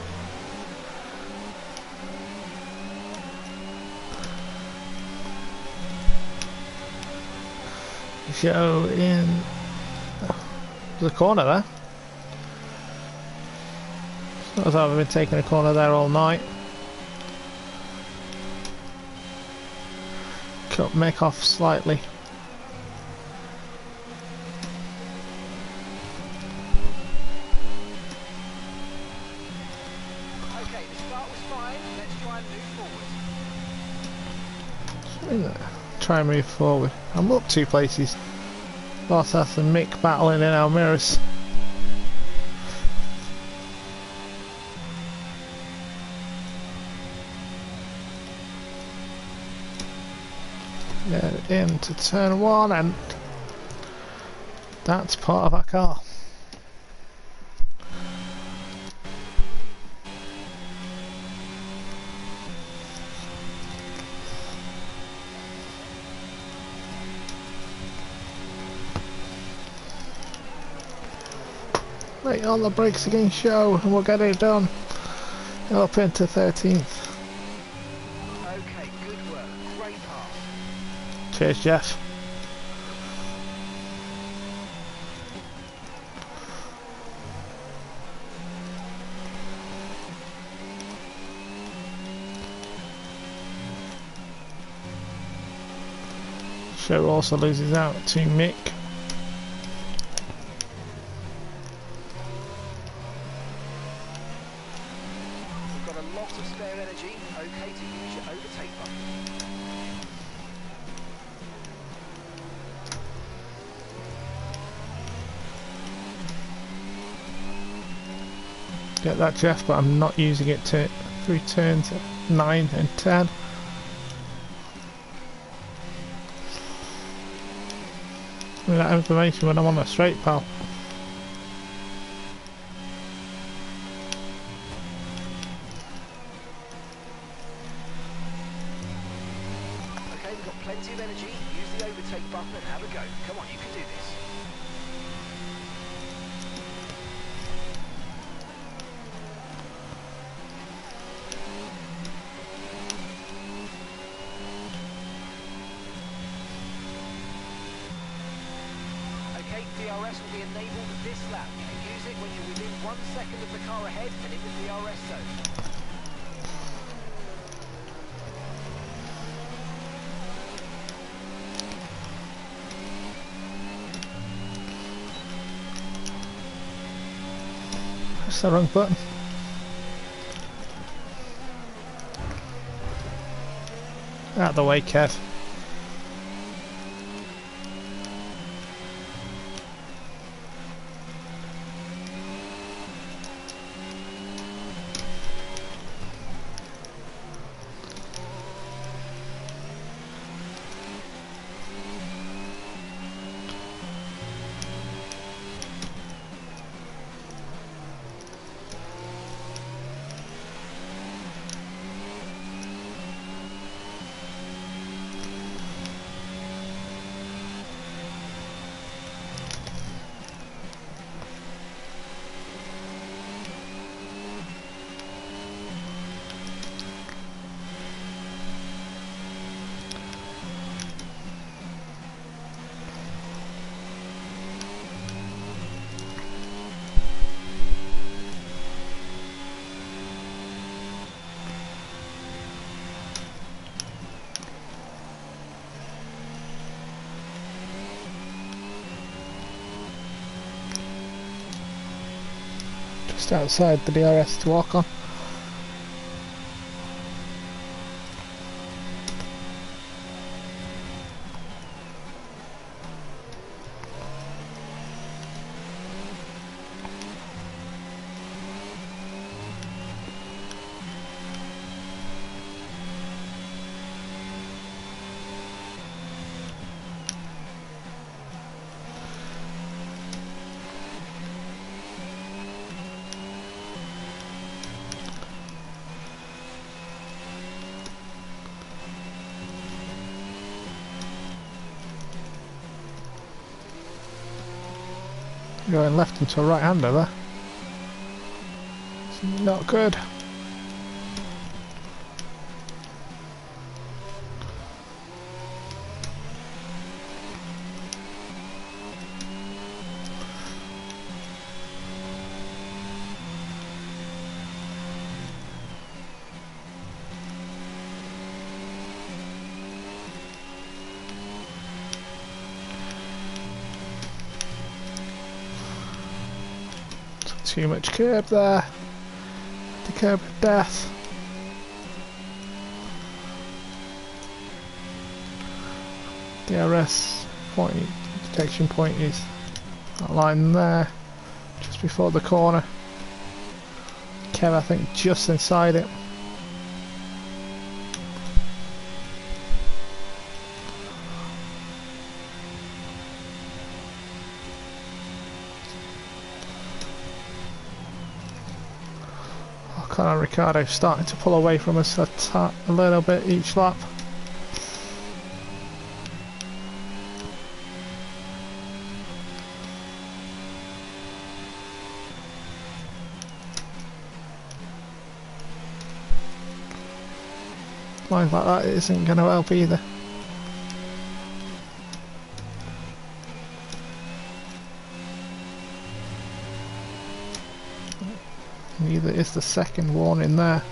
A: Show in the corner there. It's not as though I've been taking a corner there all night. Cut Mick off slightly.
B: Okay, the start was fine. Let's try and move forward.
A: Try and move forward. I'm up 2 places. Bottas and Mick battling in our mirrors. Get into turn 1 and that's part of our car. Right on the brakes again, show, and we'll get it done. Up into 13th.
B: Okay, good work. Great pass.
A: Cheers, Jeff. Show also loses out to Mick. Get that, Jeff, but I'm not using it through turns 9 and 10. With that information when I'm on a straight, pal.
B: Okay, we've got plenty of energy. Use the overtake button and have a go. Come on, you can do this. DRS will be enabled this lap. Use it when you're within 1 second of the car ahead and in the DRS zone.
A: That's the wrong button. Out of the way, Kev. Just outside the DRS to walk on. Going left into a right-hander there. It's not good. Too much curb there. The curb of death. DRS point, detection point is that line there, just before the corner. Kev, I think, just inside it. Ricardo starting to pull away from us a little bit each lap. Lines like that isn't going to help either. Neither is the second warning there.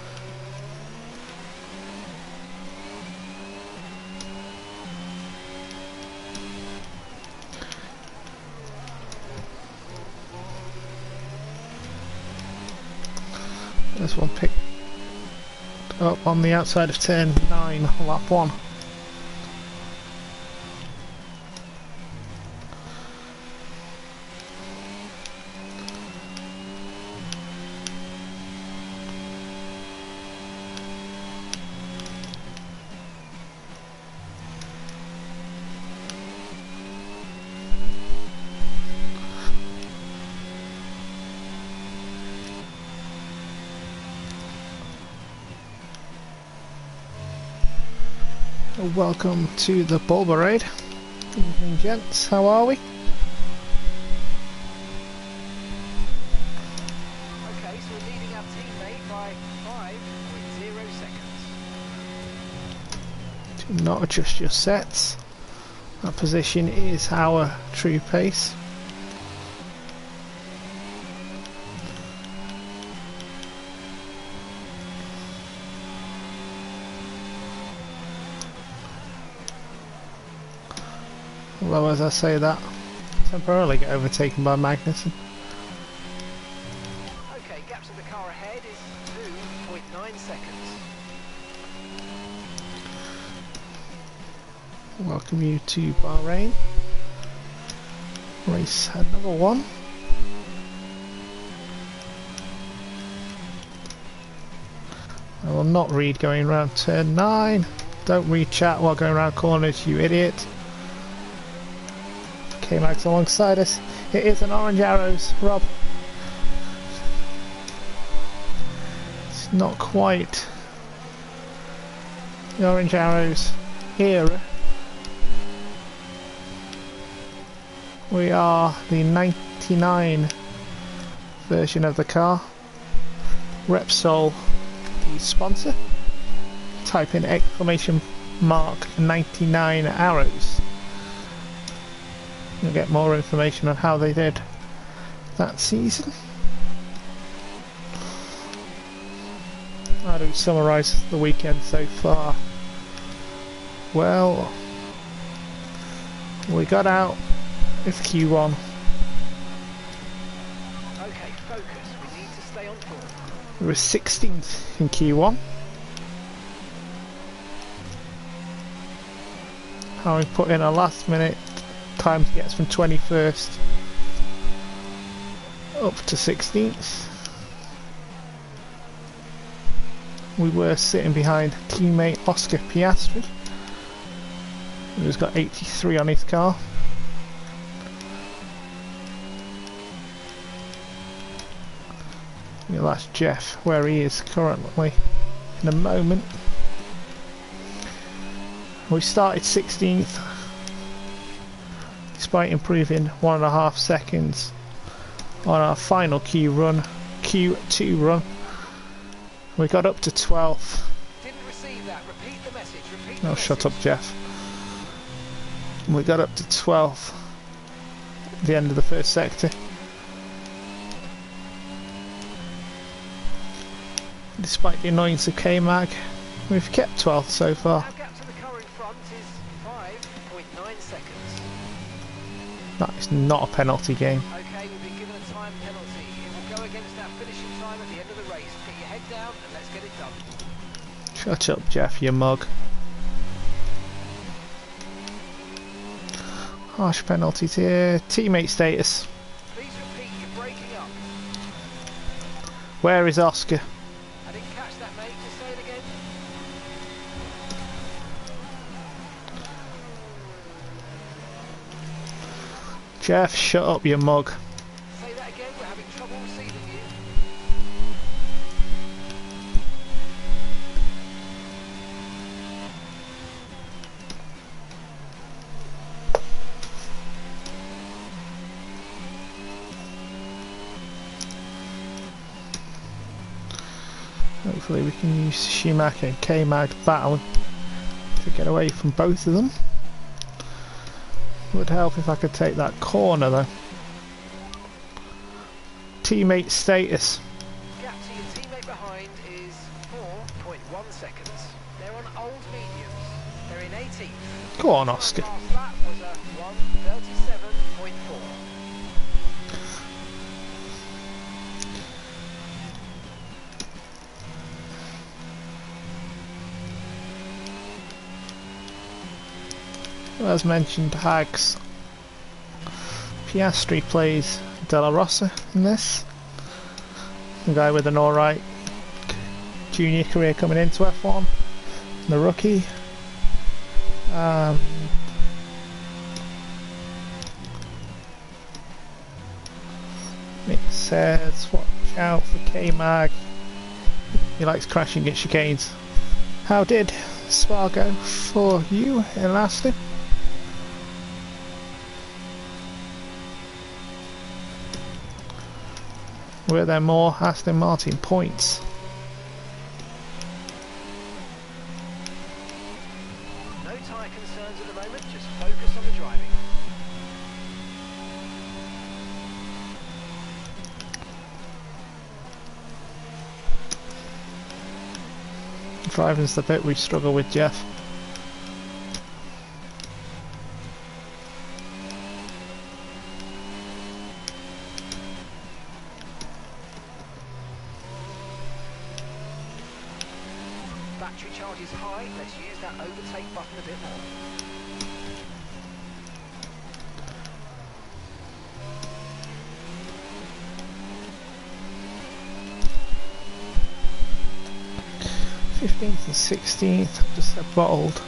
A: This one picked up on the outside of turn 9, lap 1. Welcome to the Bahrain. Evening, gents. How are we?
B: Okay, so we're leading our teammate by 5.0 seconds.
A: Do not adjust your sets. That position is our true pace. Although as I say that, temporarily get overtaken by Magnussen.
B: Okay, gap to the car ahead is 2.9 seconds.
A: Welcome you to Bahrain. Race number 1. I will not read going around turn 9. Don't read chat while going around corners, you idiot. K-Mag's alongside us. It is an orange arrows, Rob. It's not quite the orange arrows era. We are the 99 version of the car. Repsol, the sponsor. Type in exclamation mark 99 arrows. You'll get more information on how they did that season. How do we summarise the weekend so far? Well, we got out with Q1.
B: Okay, focus. We need to stay on course.
A: We were 16th in Q1. Having put in a last minute time to get us from 21st up to 16th. We were sitting behind teammate Oscar Pisastri, who's got 83 on his car. We'll ask Jeff where he is currently in a moment. We started 16th despite improving 1.5 seconds on our final Q2 run. We got up to 12th.
B: Didn't receive that. Repeat the message. Repeat the
A: Oh,
B: message.
A: shut up, Jeff. We got up to 12th at the end of the first sector. Despite the annoyance of K-Mag, we've kept 12th so far.
B: Our gap to the car in front is 5.9 seconds.
A: That is not a penalty game.
B: Okay, we've been given a time penalty. It will go against our finishing time at the end of the race. Get your head down and let's get it done.
A: Shut up, Jeff, you mug. Harsh penalties here. Teammate status.
B: Please repeat, you're breaking up.
A: Where is Oscar?
B: I didn't catch that, mate. Just say it again.
A: Jeff, shut up, you mug.
B: Say that again. We're having trouble receiving you.
A: Hopefully we can use Schumacher and K-Mag battle to get away from both of them. Would help if I could take that corner though. Teammate status.
B: Gap to your teammate behind is 4.1 seconds. They're on old mediums. They're in 18th.
A: Go on, Oscar.
B: Last lap was a 1:37.4.
A: As mentioned, Hags. Piastri plays Della Rosa in this. The guy with an alright junior career coming into F1. The rookie. It says, watch out for K-Mag. He likes crashing at chicanes. How did Spa go for you in Aston? Were there more Aston Martin points?
B: No tyre concerns at the moment, just focus on the driving.
A: Driving's the bit we struggle with, Jeff.
B: battery charge is high. Let's use that overtake button a bit more.
A: '15th and 16th, I've just said bottled.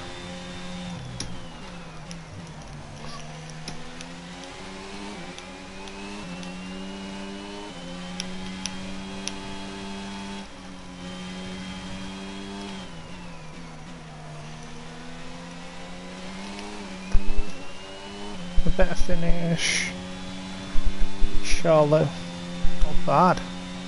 A: A better finish. Charlotte, not bad.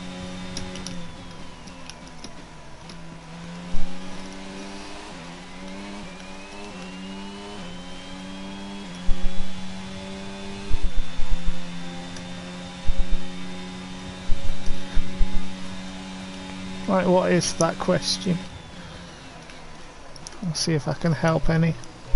A: Right, what is that question? I'll see if I can help any.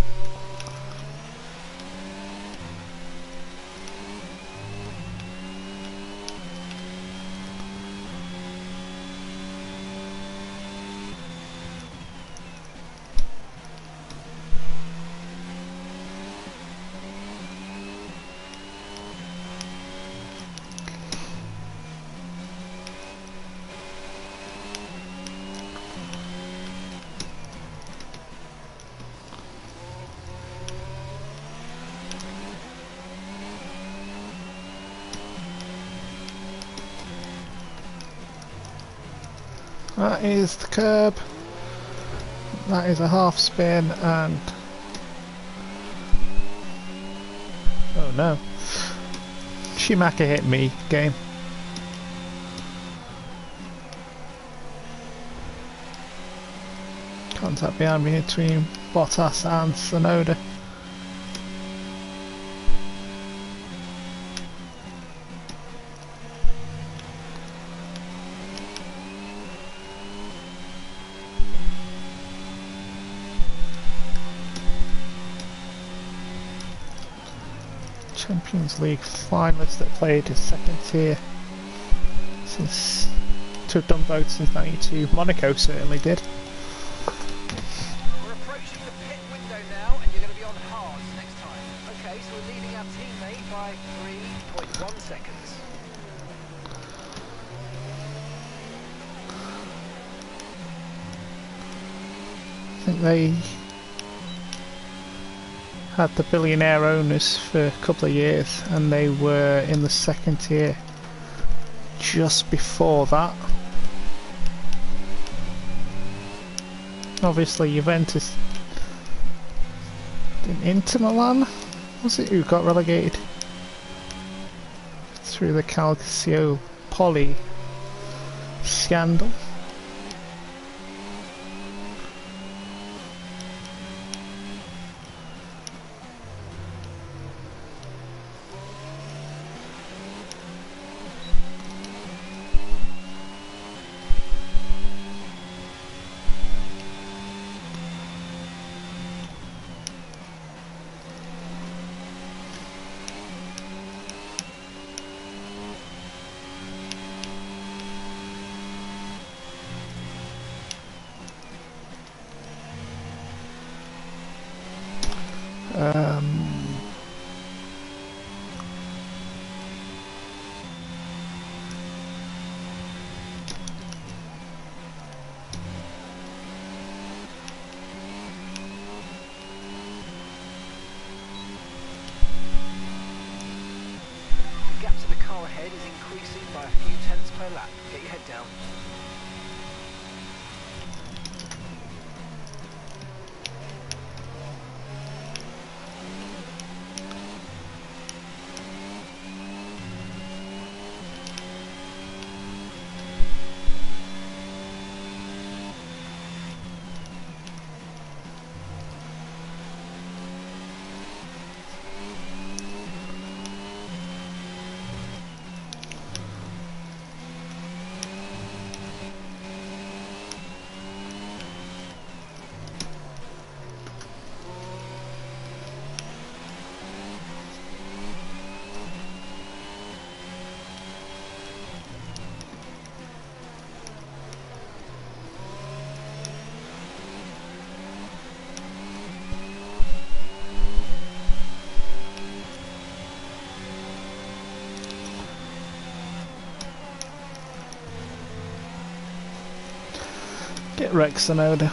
A: That is the curb. That is a half spin and... oh no. Schumacher hit me, game. Contact behind me between Bottas and Tsunoda. Champions League finalists that played in second tier since to have done both since '92. Monaco certainly did.
B: We're approaching the pit window now, and you're going to be on hards next time. Okay, so we're leading our teammate by 3.1 seconds.
A: I think they had the billionaire owners for a couple of years and they were in the second tier just before that. Obviously Juventus in Inter Milan, was it, who got relegated through the Calciopoli scandal.
B: The gap to the car ahead is increasing by a few tenths per lap. Get your head down.
A: Get Rex and Oda.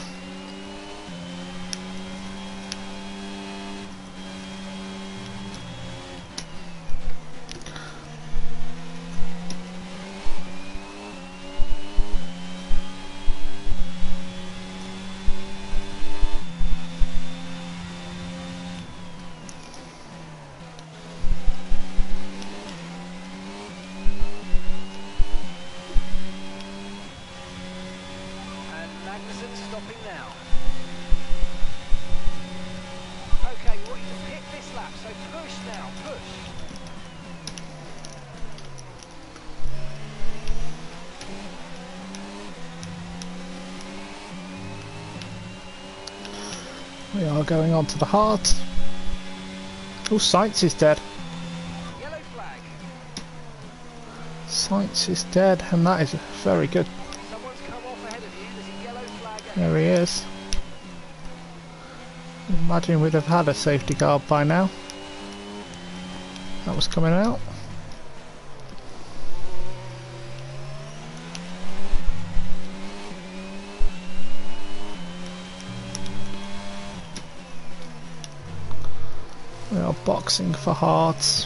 B: Stopping now. Okay, we want you to pick this lap, so push now, push.
A: We are going on to the heart. Oh, Sights is dead.
B: Yellow flag.
A: Sights is dead, and that is very good.
B: Someone's come off ahead of you. There's a yellow flag ahead.
A: There he is. Imagine we'd have had a safety car by now. That was coming out. We are boxing for hearts.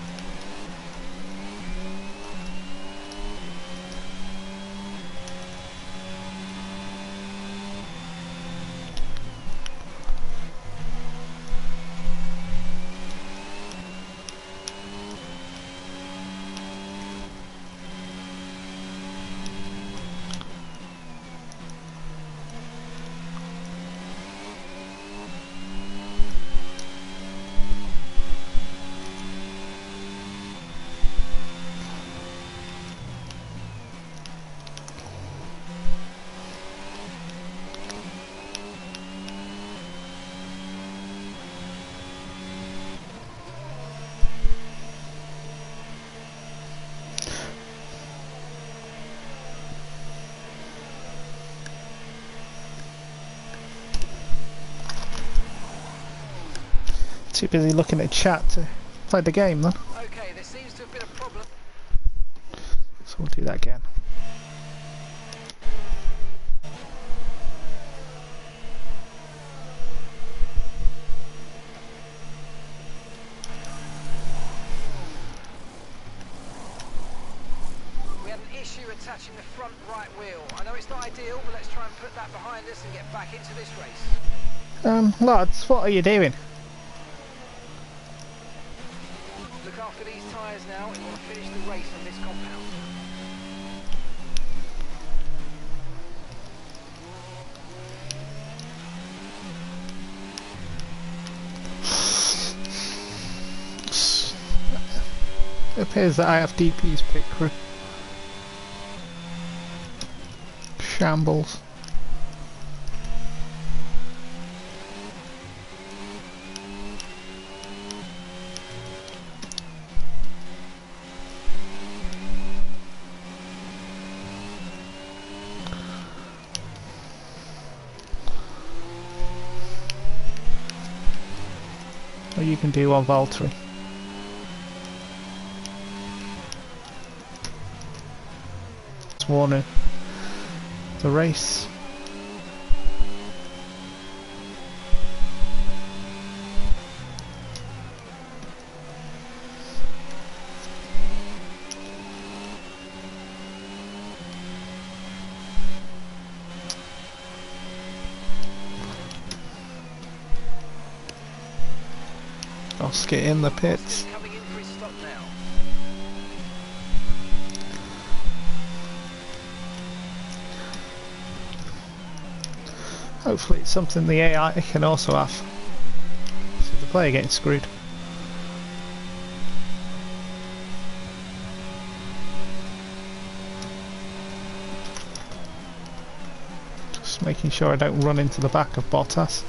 A: Too busy looking at chat to play the game then.
B: Okay, there seems to have been a problem.
A: So we'll do that again.
B: We had an issue attaching the front right wheel. I know it's not ideal, but let's try and put that behind us and get back into this race.
A: Lads, what are you doing?
B: Look after these tyres now and you want to finish the race on this compound.
A: It appears that I have DP's pit crew. Shambles. Or you can do on Valtteri. It's warning the race. Oscar in the pits.
B: Coming in for his stop now.
A: Hopefully it's something the AI can also have. So the player getting screwed. Just making sure I don't run into the back of Bottas.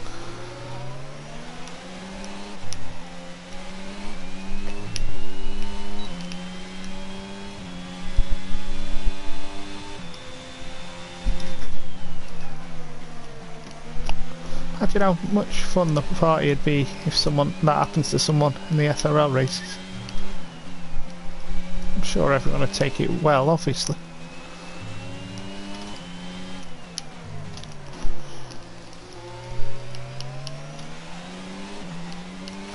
A: Imagine how much fun the party would be if that happens to someone in the SRL races. I'm sure everyone would take it well, obviously.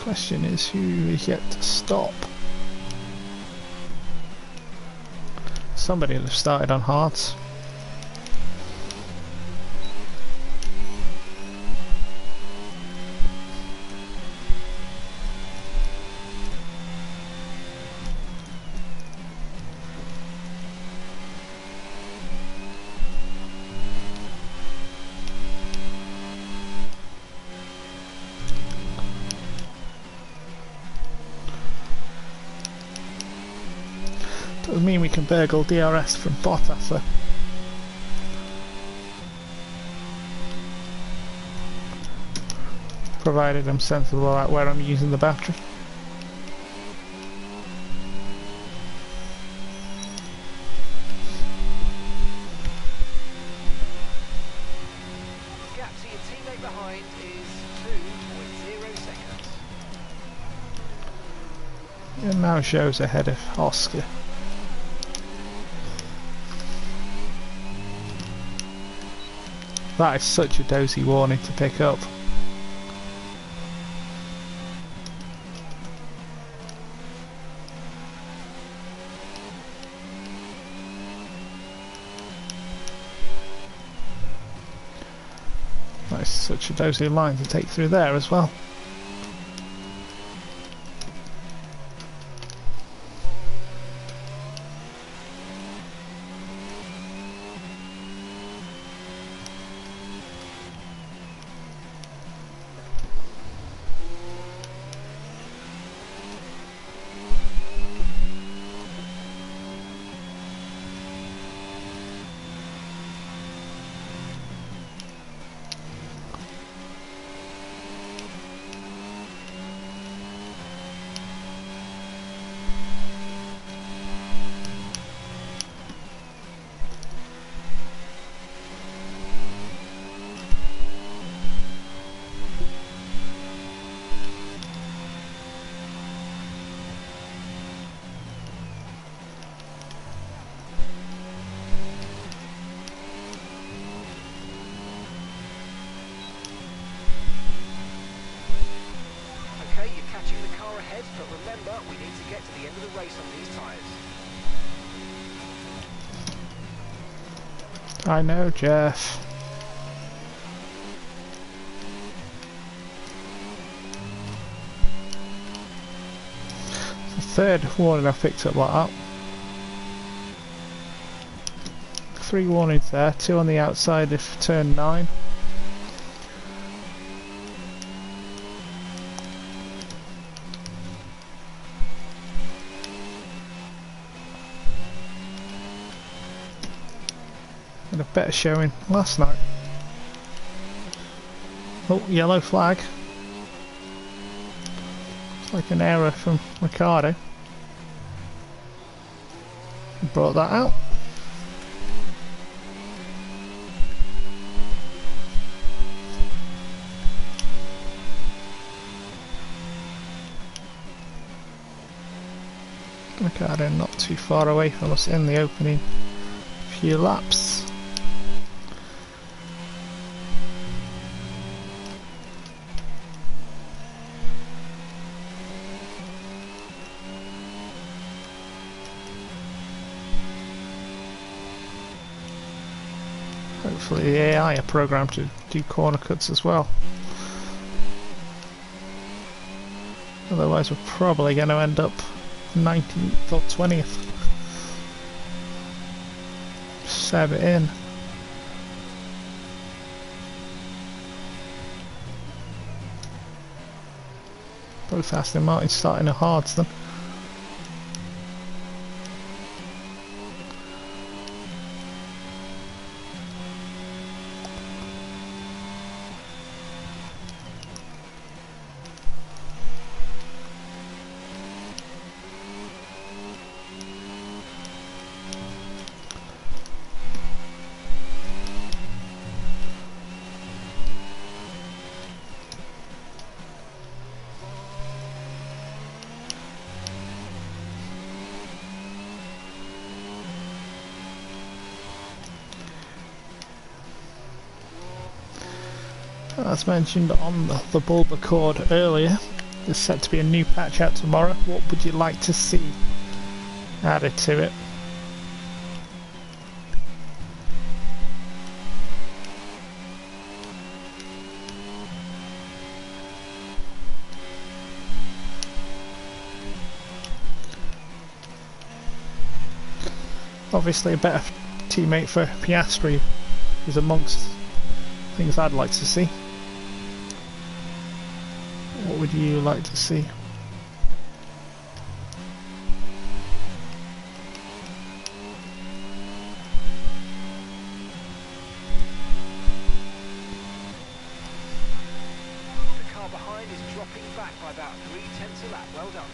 A: Question is who is yet to stop. Somebody will have started on hards. Doesn't mean we can burgle DRS from Bottas though. Provided I'm sensible about where I'm using the battery.
B: Gap to your teammate behind is 2.0 seconds.
A: It now shows ahead of Oscar. That is such a dozy warning to pick up. That is such a dozy line to take through there as well.
B: Okay, you're catching the car ahead, but remember, we need to get to the end of the race on these tyres.
A: I know, Jeff. The third warning I've picked up like that. 3 warnings there, 2 on the outside of turn 9. And a better showing last night. Oh, yellow flag. It's like an error from Ricardo. He brought that out. Ricardo not too far away from us in the opening few laps. Hopefully the AI are programmed to do corner cuts as well. Otherwise we're probably going to end up 19th or 20th. Stab it in. Both Aston Martin starting at hards then. As mentioned on the bulb cord earlier, There's set to be a new patch out tomorrow. What would you like to see added to it? Obviously a better teammate for Piastri is amongst things I'd like to see. What would you like to see?
B: The car behind is dropping back by about 0.3 a lap. Well done.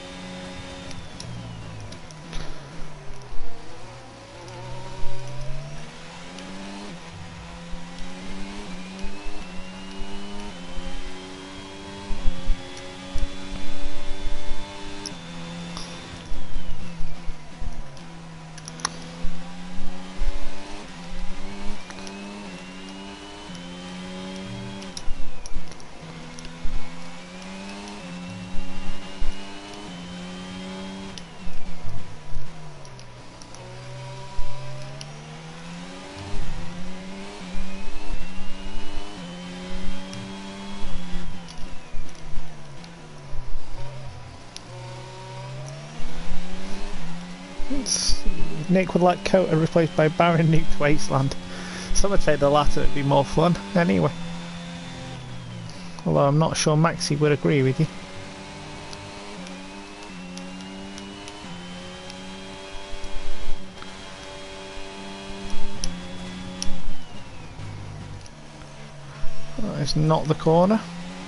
A: Nick would like Kota replaced by Bahrain Nuked Wasteland. Some would say the latter would be more fun, anyway. Although I'm not sure Maxi would agree with you. That is not the corner.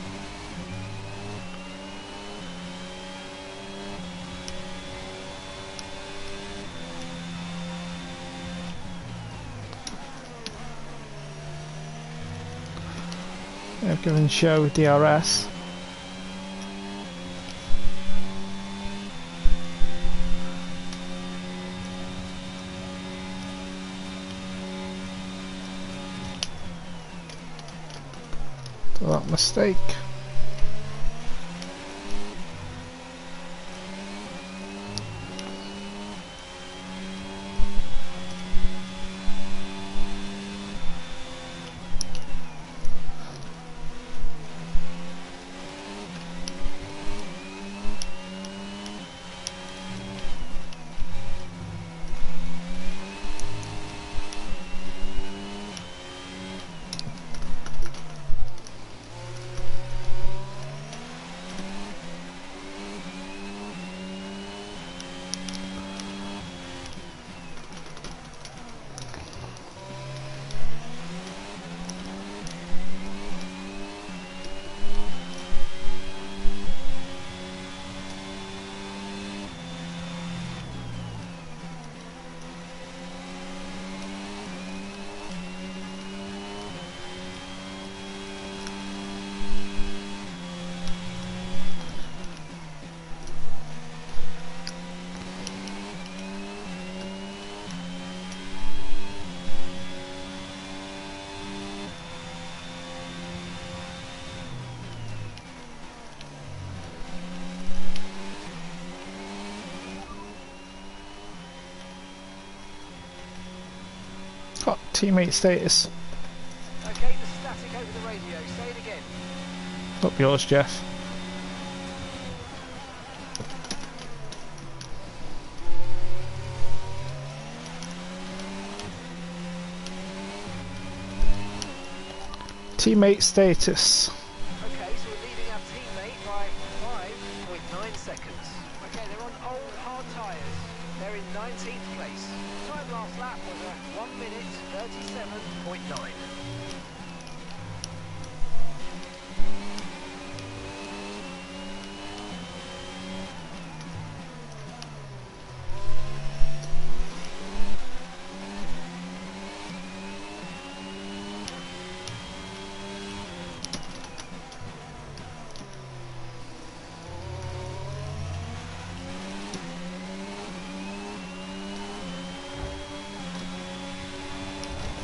A: They've given show DRS. So that mistake. Got teammate status.
B: Okay, the static over the radio. Say it again.
A: Up yours, Jeff. Teammate status.
B: Okay, so we're leading our teammate by 5.9 seconds. Okay, they're on old hard tyres. They're in 19th place. Time last lap was a 1 minute 37.9.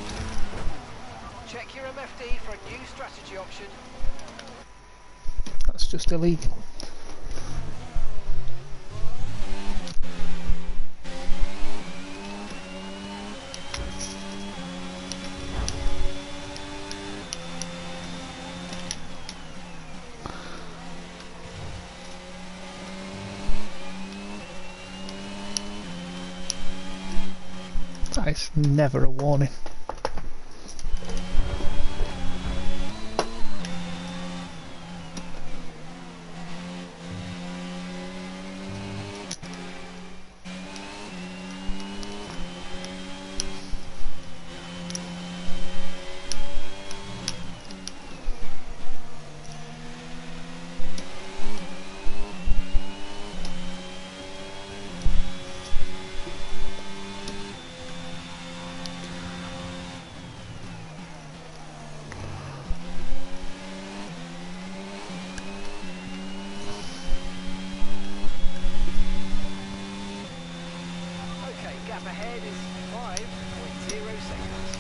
B: Check your MFD for a new strategy option.
A: That's just illegal. That is never a warning.
B: Gap ahead is 5.0 seconds.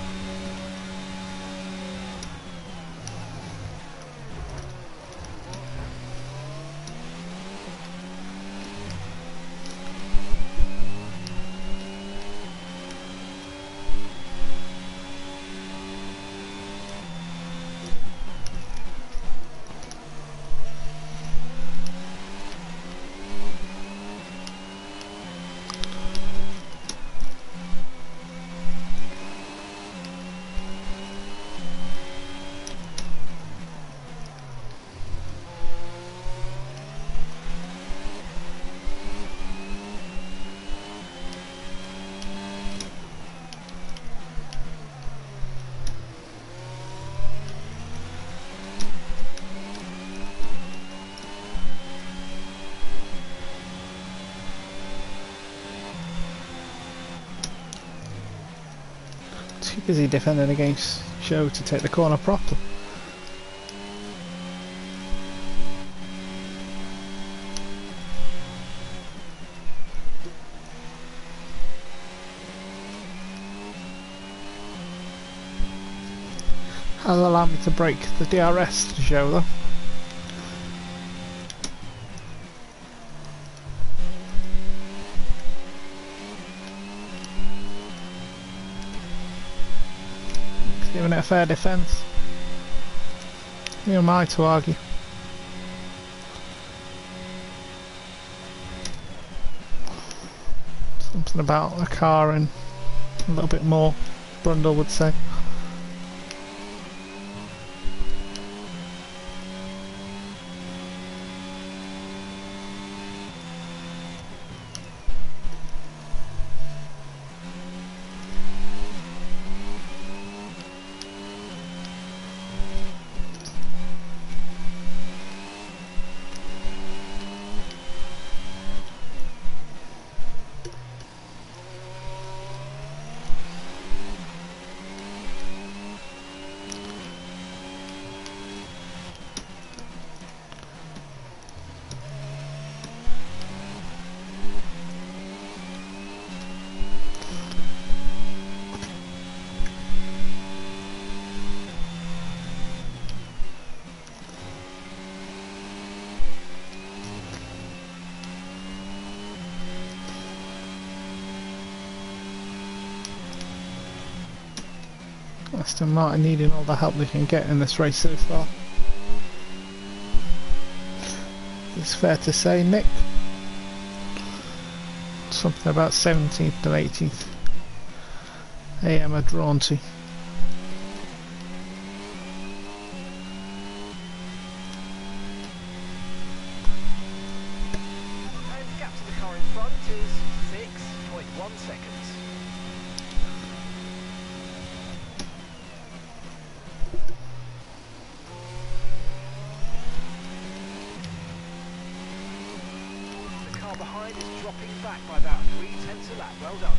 A: Too busy defending against Joe to take the corner properly. That'll allow me to break the DRS to Joe though. Giving it a fair defence. Who am I to argue? Something about a car and a little bit more, Brundle would say. Aston Martin needing all the help they can get in this race so far. It's fair to say, Nick. Something about 17th and 18th AM are drawn to.
B: And the gap to the car in front is 6.1 seconds. Behind is dropping back by about 3/10 of lap. Well done.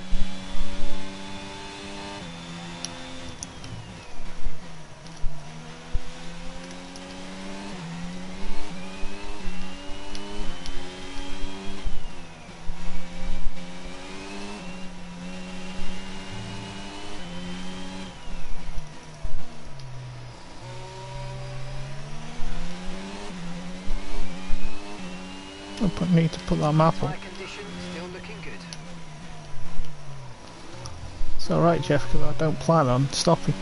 A: I need to put that map on.
B: Tyre condition still looking good.
A: It's alright, Jeff, because I don't plan on stopping.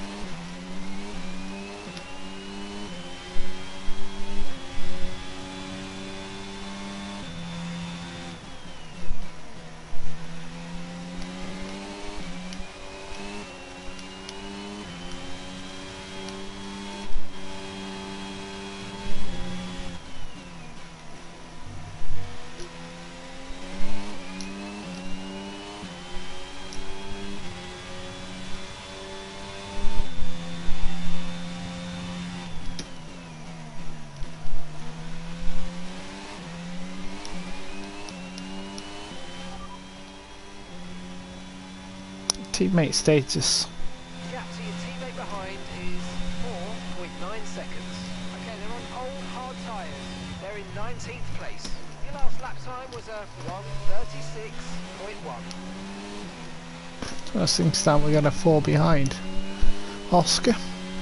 A: Teammate status.
B: Gap to your teammate behind is 4.9 seconds. Okay, they're on old hard tyres. They're in 19th place. Your last lap time was a 1:36.1.
A: First thing stand, we're going to fall behind Oscar.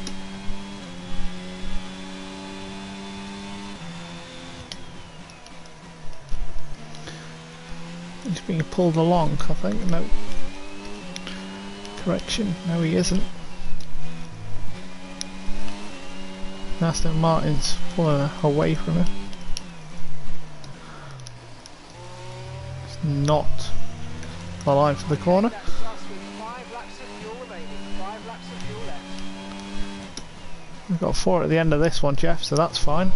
A: He's being pulled along, I think. No. Correction. No, he isn't. Aston Martin's pulling away from him. It's not alive for the corner.
B: That's us with 5 laps of fuel remaining. 5 laps of fuel left.
A: We've got 4 at the end of this one, Jeff, so that's fine.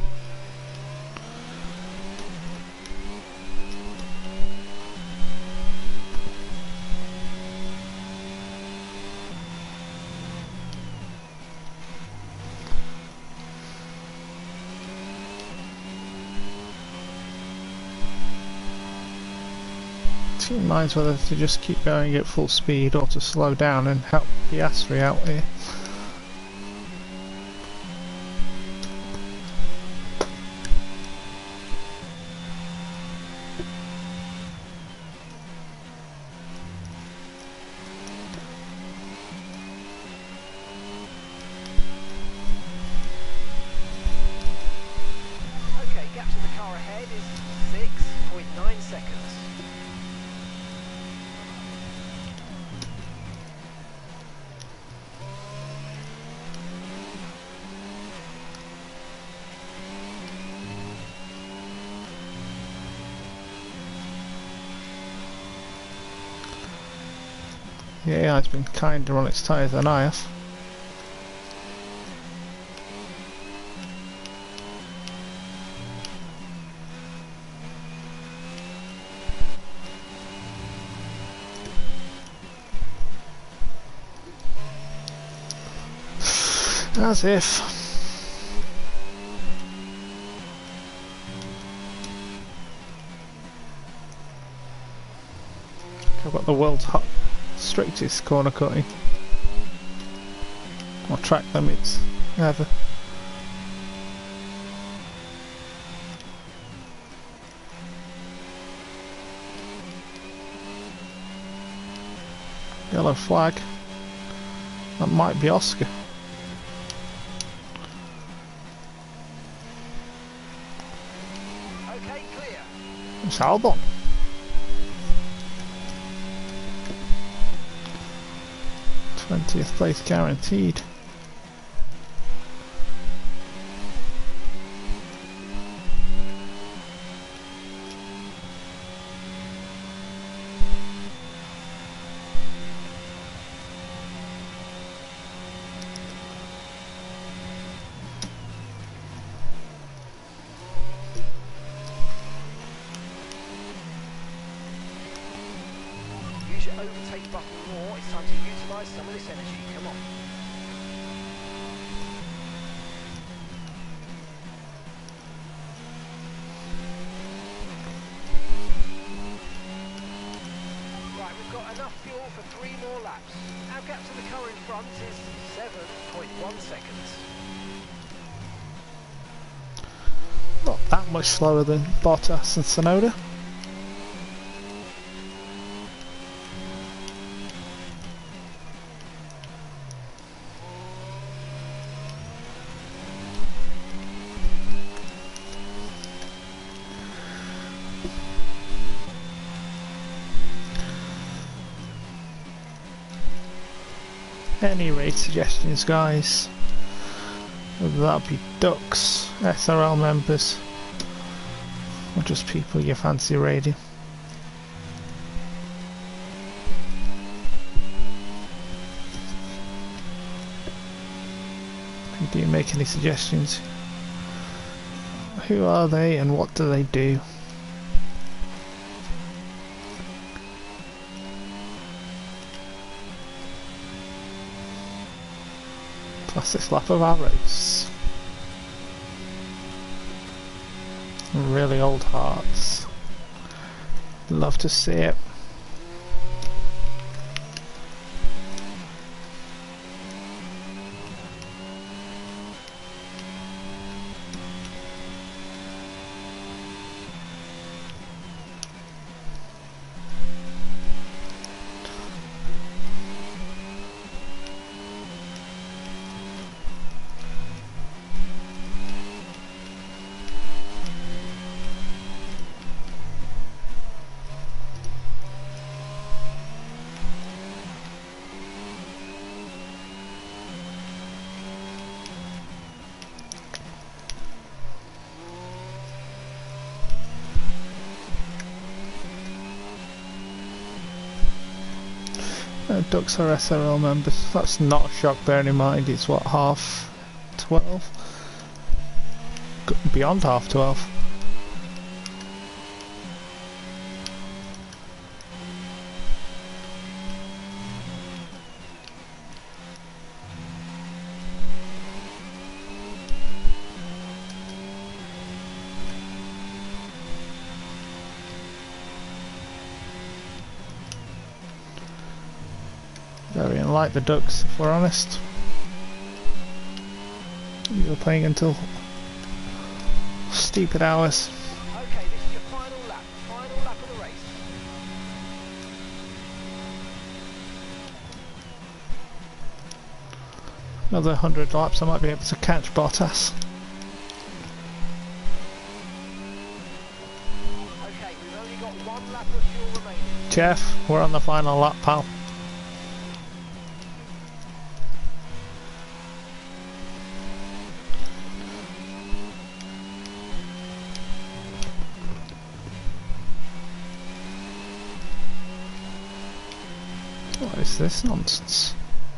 A: Team minds whether to just keep going at full speed or to slow down and help Pisastri out here.
B: Okay, gap to the car ahead is 6.9 seconds.
A: Yeah, it's been kinder on its tyres than I have. As if. I've got the world's strictest corner cutting or track limits ever. Yellow flag. That might be Oscar.
B: Okay, clear.
A: It's Albon. 20th place guaranteed.
B: Use your overtake button more. It's time to utilise some of this energy. Come on. Right, we've got enough fuel for 3 more laps. Our gap to the car in front is 7.1 seconds.
A: Not that much slower than Bottas and Tsunoda. Any raid suggestions, guys? Whether that be ducks, SRL members, or just people you fancy raiding. Do you make any suggestions? Who are they and what do they do? Classic slap of arrows. Really old hearts. Love to see it. Ducks are SRL members. That's not a shock, bearing in mind it's what, 12? Beyond 12. Very unlike the ducks, if we're honest. You were playing until stupid hours.
B: Okay, this is your final lap of the race.
A: Another 100 laps, I might be able to catch Bottas.
B: Okay, we've only got 1 lap of fuel remaining.
A: Jeff, we're on the final lap, pal. What is this nonsense?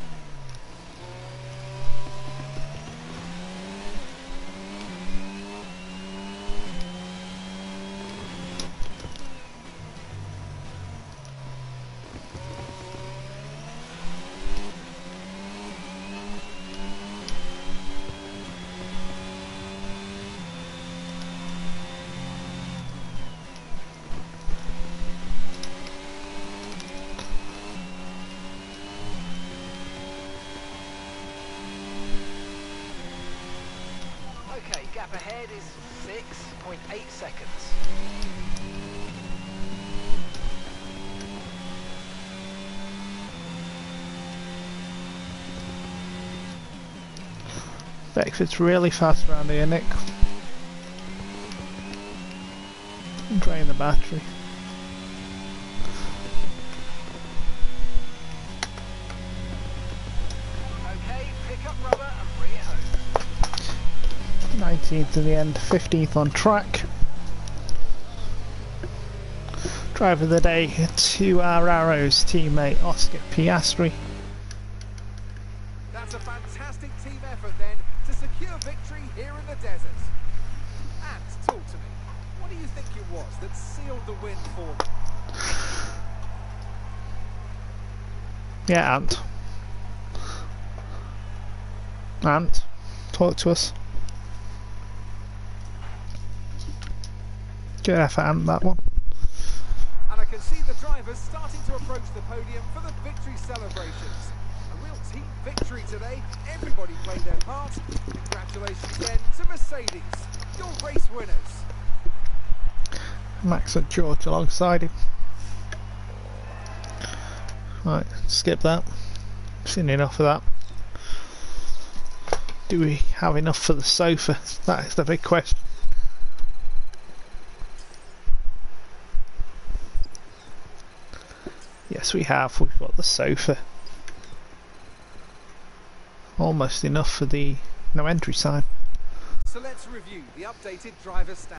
B: Okay, gap ahead is 6.8 seconds.
A: Beckford's really fast around here, Nick. Drain the battery.
B: Okay, pick up rubber and bring it home.
A: 19th to the end, 15th on track. Driver of the day to our Arrows teammate Oscar Pisastri.
C: That's a fantastic team effort then to secure victory here in the desert. And talk to me, what do you think it was that sealed the win for them?
A: Yeah, Ant, talk to us. Good effort, Ant, that one.
C: And I can see the drivers starting to approach the podium for the victory celebrations. A real team victory today. Everybody played their part. Congratulations again to Mercedes, your race winners.
A: Max and George alongside him. Right, skip that. Seen enough of that. Do we have enough for the sofa? That is the big question. Yes, we have. We've got the sofa. almost enough for the no entry sign.
C: So let's review the updated driver stats.